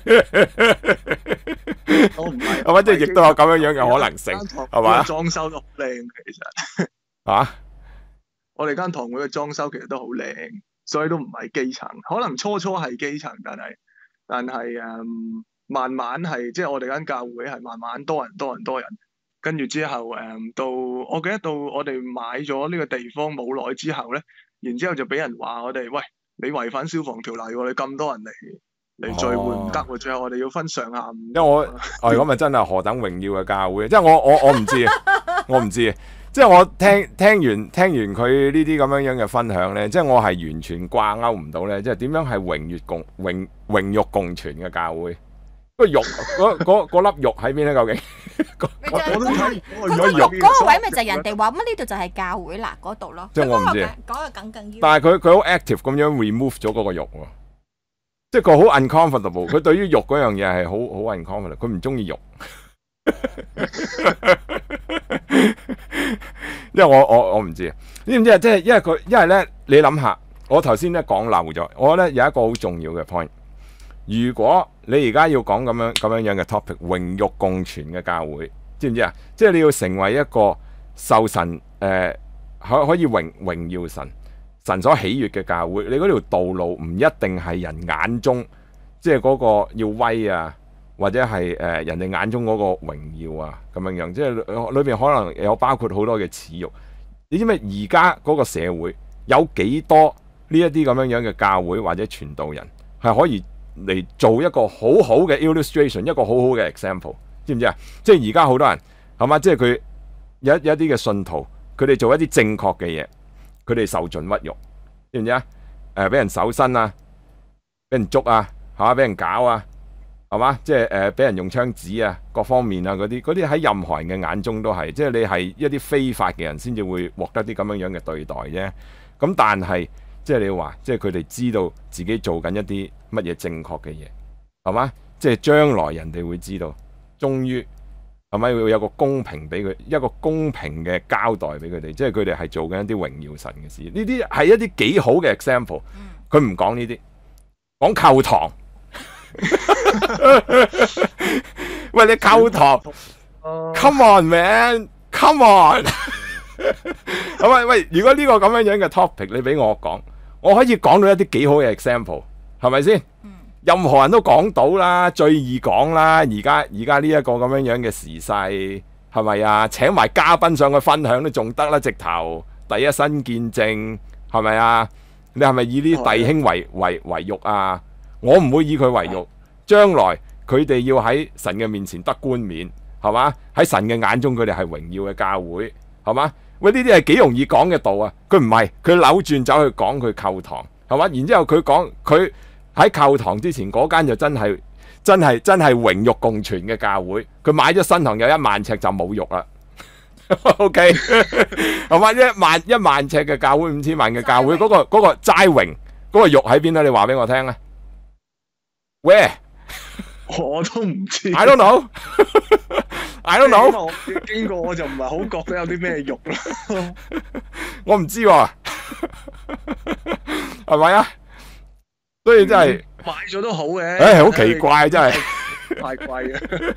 我唔係， 係咪？即係亦都有咁樣嘅可能性，係嘛？ 裝修都好靚，其實啊。 我哋間堂會嘅裝修其實都好靚，所以都唔係基層。可能初係基層，但係慢慢係即係我哋間教會係慢慢多人，跟住之後到我記得到我哋買咗呢個地方冇耐之後咧，然之後就俾人話我哋喂，你違反消防條例喎，你咁多人嚟聚會唔得喎，最後我哋要分上下午。 因為我咁咪真係何等榮耀嘅教會，即係我唔知啊，我唔知啊。即係我聽完佢呢啲咁樣嘅分享咧，即係我係完全掛鈎唔到咧，即係點樣係榮辱共存嘅教會？個肉嗰粒肉喺邊咧？究竟？ 我都睇嗰個位咪就係人哋話乜呢度就係教會啦嗰度咯。 即係我唔知。 講個耿耿於。 但係佢好 active 咁樣 remove 咗嗰個肉喎，即係佢好 uncomfortable。佢對於肉嗰樣嘢係好 uncomfortable，佢唔中意肉。因為我唔知啊，知唔知啊？即係因為咧，你諗下，我頭先咧講漏咗，我覺得有一個好重要嘅 point。如果你而家要講咁樣嘅 topic， 榮辱共存嘅教會，知唔知啊？即係你要成為一個受神可以榮耀神所喜悅嘅教會，你嗰條道路唔一定係人眼中即係嗰個要威啊， 或者係人哋眼中嗰個榮耀啊咁樣樣，即係裏邊可能有包括好多嘅恥辱。你知唔知而家嗰個社會有幾多呢一啲咁樣樣嘅教會或者傳道人係可以嚟做一個好好嘅 illustration， 一個好好嘅 example， 知唔知啊？即係而家好多人係嘛，即係佢有一啲嘅信徒，佢哋做一啲正確嘅嘢，佢哋受盡屈辱，知唔知啊？俾人搜身啊，俾人捉啊，係嘛，俾人搞啊，係嘛，即係俾人用槍指啊，各方面啊嗰啲喺任何人嘅眼中都係，即係你係一啲非法嘅人先至會獲得啲咁樣樣嘅對待啫。咁但係即係你話，即係佢哋知道自己做緊一啲乜嘢正確嘅嘢，係嘛？即係將來人哋會知道，終於係咪會有個公平俾佢，一個公平嘅交代俾佢哋，即係佢哋係做緊一啲榮耀神嘅事。呢啲係一啲幾好嘅 example。佢唔講呢啲，講扣堂。喂，你扣堂？Come on man，Come on。喂，如果呢個咁樣樣嘅 topic 你俾我講，我可以講到一啲幾好嘅 example， 係咪先？任何人都講到啦，最易講啦。而家呢一個咁樣樣嘅時勢，係咪啊？請埋嘉賓上去分享都仲得啦，直頭第一身見證，係咪啊？你係咪以呢啲弟兄為辱啊？我唔會以佢為辱，將來佢哋要喺神嘅面前得冠冕，係嘛？喺神嘅眼中，佢哋係榮耀嘅教會，係嘛？喂，呢啲係幾容易講嘅道啊！佢唔係，佢扭轉走去講佢扣堂，係嘛？然之後佢講佢喺扣堂之前嗰間就真係榮辱共存嘅教會，佢買咗新堂有1萬尺就冇辱啦。OK， 係嘛？1萬尺嘅教會，5000萬嘅教會，嗰個齋榮嗰個辱喺邊啊？你話俾我聽啊？Where？ 我都唔知。 I don't know。I don't know。 我經過我就唔係好覺得有啲咩肉啦。 我唔知喎，係咪啊？所以真係買咗都好嘅。 唉，好奇怪真係。 太貴啊！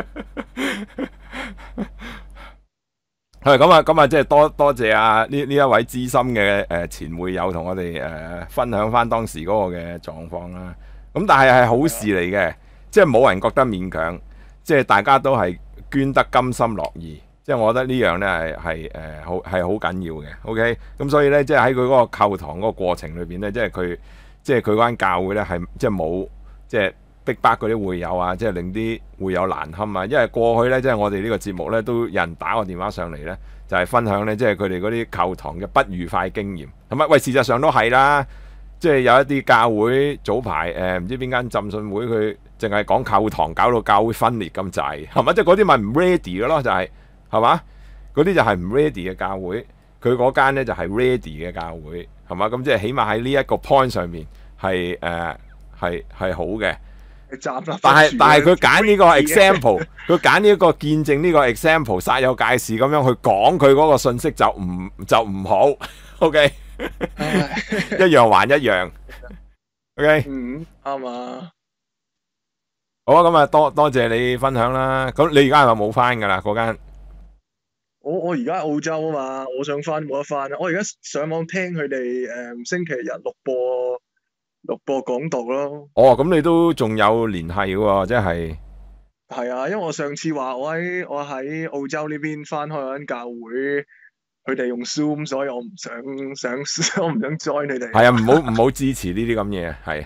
係咁啊，即係多謝啊呢一位資深嘅前會友同我哋分享翻當時嗰個嘅狀況啦。咁但係好事嚟嘅，即係冇人覺得勉強，即係大家都係捐得甘心樂意。即係我覺得呢樣呢係好緊要嘅。OK， 咁所以呢，即係喺佢嗰個扣堂嗰個過程裏邊呢，即係佢嗰間教會呢，係即係冇即係逼迫嗰啲會友啊，即係令啲會友難堪啊。因為過去呢，即係我哋呢個節目呢，都有人打個電話上嚟呢，就係分享呢，即係佢哋嗰啲扣堂嘅不愉快經驗。係咪？喂，事實上都係啦。即係有一啲教會早排唔知邊間浸信會，佢淨係講扣堂，搞到教會分裂咁滯，係咪？即係嗰啲咪唔 ready 嘅咯，就係嘛？嗰啲就係唔 ready 嘅教會，佢嗰間呢就係 ready 嘅教會，係嘛？咁即係起碼喺呢一個 point 上面係好嘅。但係佢揀呢個 example， 佢揀呢一個見證呢個 example， 煞有介事咁樣去講佢嗰個信息就唔好。OK。一樣還一樣 ，OK， 啱啊。 好啊，咁啊多謝你分享啦。咁你而家係咪冇翻噶啦？嗰間我而家喺澳洲啊嘛，我想翻冇得翻啊。我而家上網聽佢哋星期日錄播講道咯。 哦，咁你都仲有聯繫嘅喎，即係。 係啊，因為我上次話我喺澳洲呢邊翻開嗰間教會。佢哋用 Zoom， 所以我唔想 join 你哋。 係啊，唔好支持呢啲咁嘢，係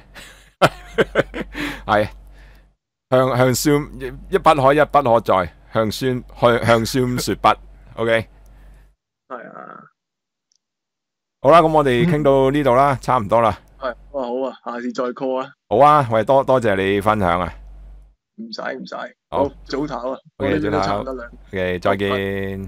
係向 Zoom 一不可一不可再，向 Zoom 說不。OK， 係啊。 好啦，咁我哋傾到呢度啦，差唔多啦。 係，好啊，下次再 call 啊。 好啊，喂，多謝你分享啊。 唔使， 好， 早唞啊。 OK， 早唞。 差唔多啦。 OK， 再見。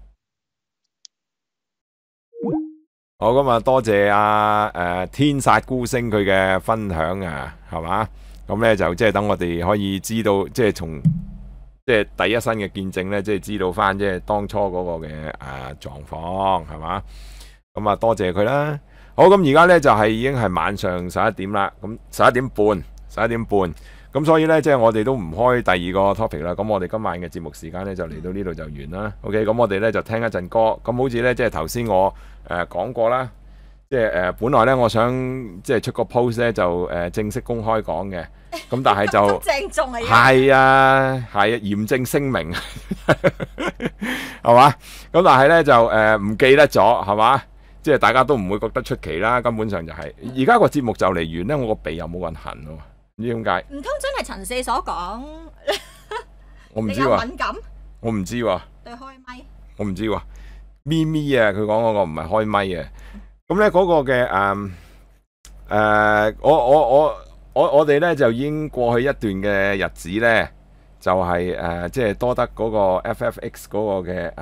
好，咁啊，多謝天煞孤星佢嘅分享啊，係嘛？咁咧就即係等我哋可以知道，即係從即係第一身嘅見證咧，即係知道翻即係當初嗰個嘅狀況，係嘛？咁啊，多謝佢啦。好，咁而家咧就係已經係晚上11點啦，咁11點半。咁所以咧，即係我哋都唔開第二個 topic 啦。咁我哋今晚嘅節目時間咧就嚟到呢度就完啦。OK， 咁我哋咧就聽一陣歌。咁好似咧，即係頭先我講過啦， 即係本來咧，我想即係出個 post 咧，就正式公開講嘅，咁但係就咁鄭重啊！ 係啊，嚴正聲明，係嘛？咁但係咧就唔記得咗，係嘛？即係大家都唔會覺得出奇啦，根本上就係而家個節目就嚟完咧，我個鼻又冇運痕喎，唔知點解？ 唔通真係陳四所講？你我唔知喎， 有敏感我唔知喎， 對開咪？ 我唔知喎。咪咪啊，佢講嗰個唔係開咪啊。咁咧嗰個嘅我哋咧就已經過去一段嘅日子咧，就係即係多得嗰個 FFX 嗰個嘅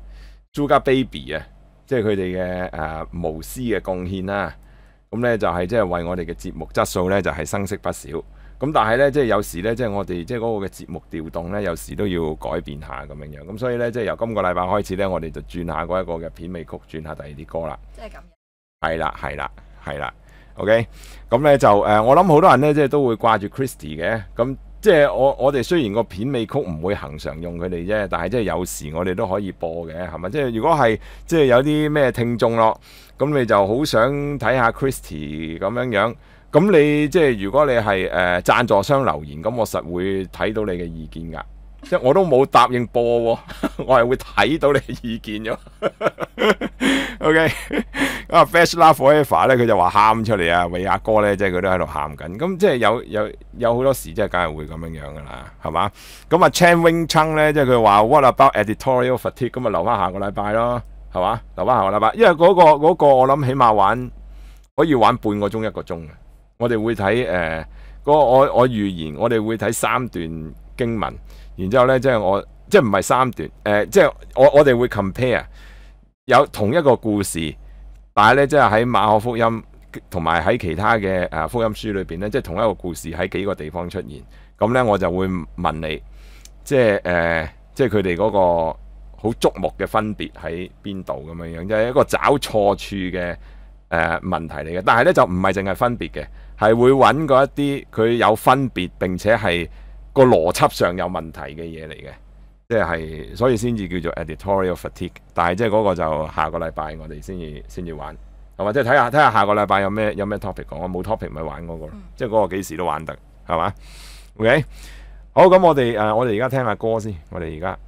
Sugar Baby 啊，即係佢哋嘅無私嘅貢獻啦。咁咧就係即係為我哋嘅節目質素咧就係生色不少。咁但係咧即係有時咧即係我哋即係嗰個嘅節目調動咧，有時都要改變下咁樣樣。咁所以咧即係由今個禮拜開始咧，我哋就轉下嗰一個嘅片尾曲，轉下第二啲歌啦。 即係咁。 係啦，係啦，係啦。OK，咁咧就我諗好多人咧即係都會掛住 Christy 嘅。咁即係我哋雖然個片尾曲唔會恒常用佢哋啫，但係即係有時我哋都可以播嘅，係咪？即係如果係即係有啲咩聽眾咯，咁你就好想睇下 Christy 咁樣樣。咁你即係如果你係贊助商留言，咁我實會睇到你嘅意見㗎。即係我都冇答應播喎，我係會睇到你嘅意見咗。OK， 啊 Fresh Love Forever 咧，佢就話喊出嚟啊，為阿哥咧，即係佢都喺度喊緊。咁即係有好多時，即係梗係會咁樣樣噶啦，係嘛？咁啊 Chan Wing Chung 咧，即係佢話 What about editorial fatigue？ 咁啊留翻下個禮拜咯，係嘛？留翻下個禮拜，因為嗰個我諗起碼可以玩半個鐘一個鐘嘅。我哋會睇我預言，我哋會睇3段經文，然之後咧即係唔係3段，即係我哋會 compare 有同一個故事，但係咧即係喺馬可福音同埋喺其他嘅福音書裏邊咧，即係同一個故事喺幾個地方出現。咁咧我就會問你，即係佢哋嗰個好觸目嘅分別喺邊度咁樣樣，即係一個找錯處嘅問題嚟嘅。但係咧就唔係淨係分別嘅，係會揾過一啲佢有分別並且係個邏輯上有問題嘅嘢嚟嘅。即係所以先至叫做 editorial fatigue， 但係即係嗰個就下個禮拜我哋先至玩，係嘛？即係睇下下個禮拜有咩 topic 講，我冇 topic 咪玩嗰個咯，即係嗰個幾時都玩得，係嘛？OK， 好，咁我哋而家聽下歌先，我哋而家。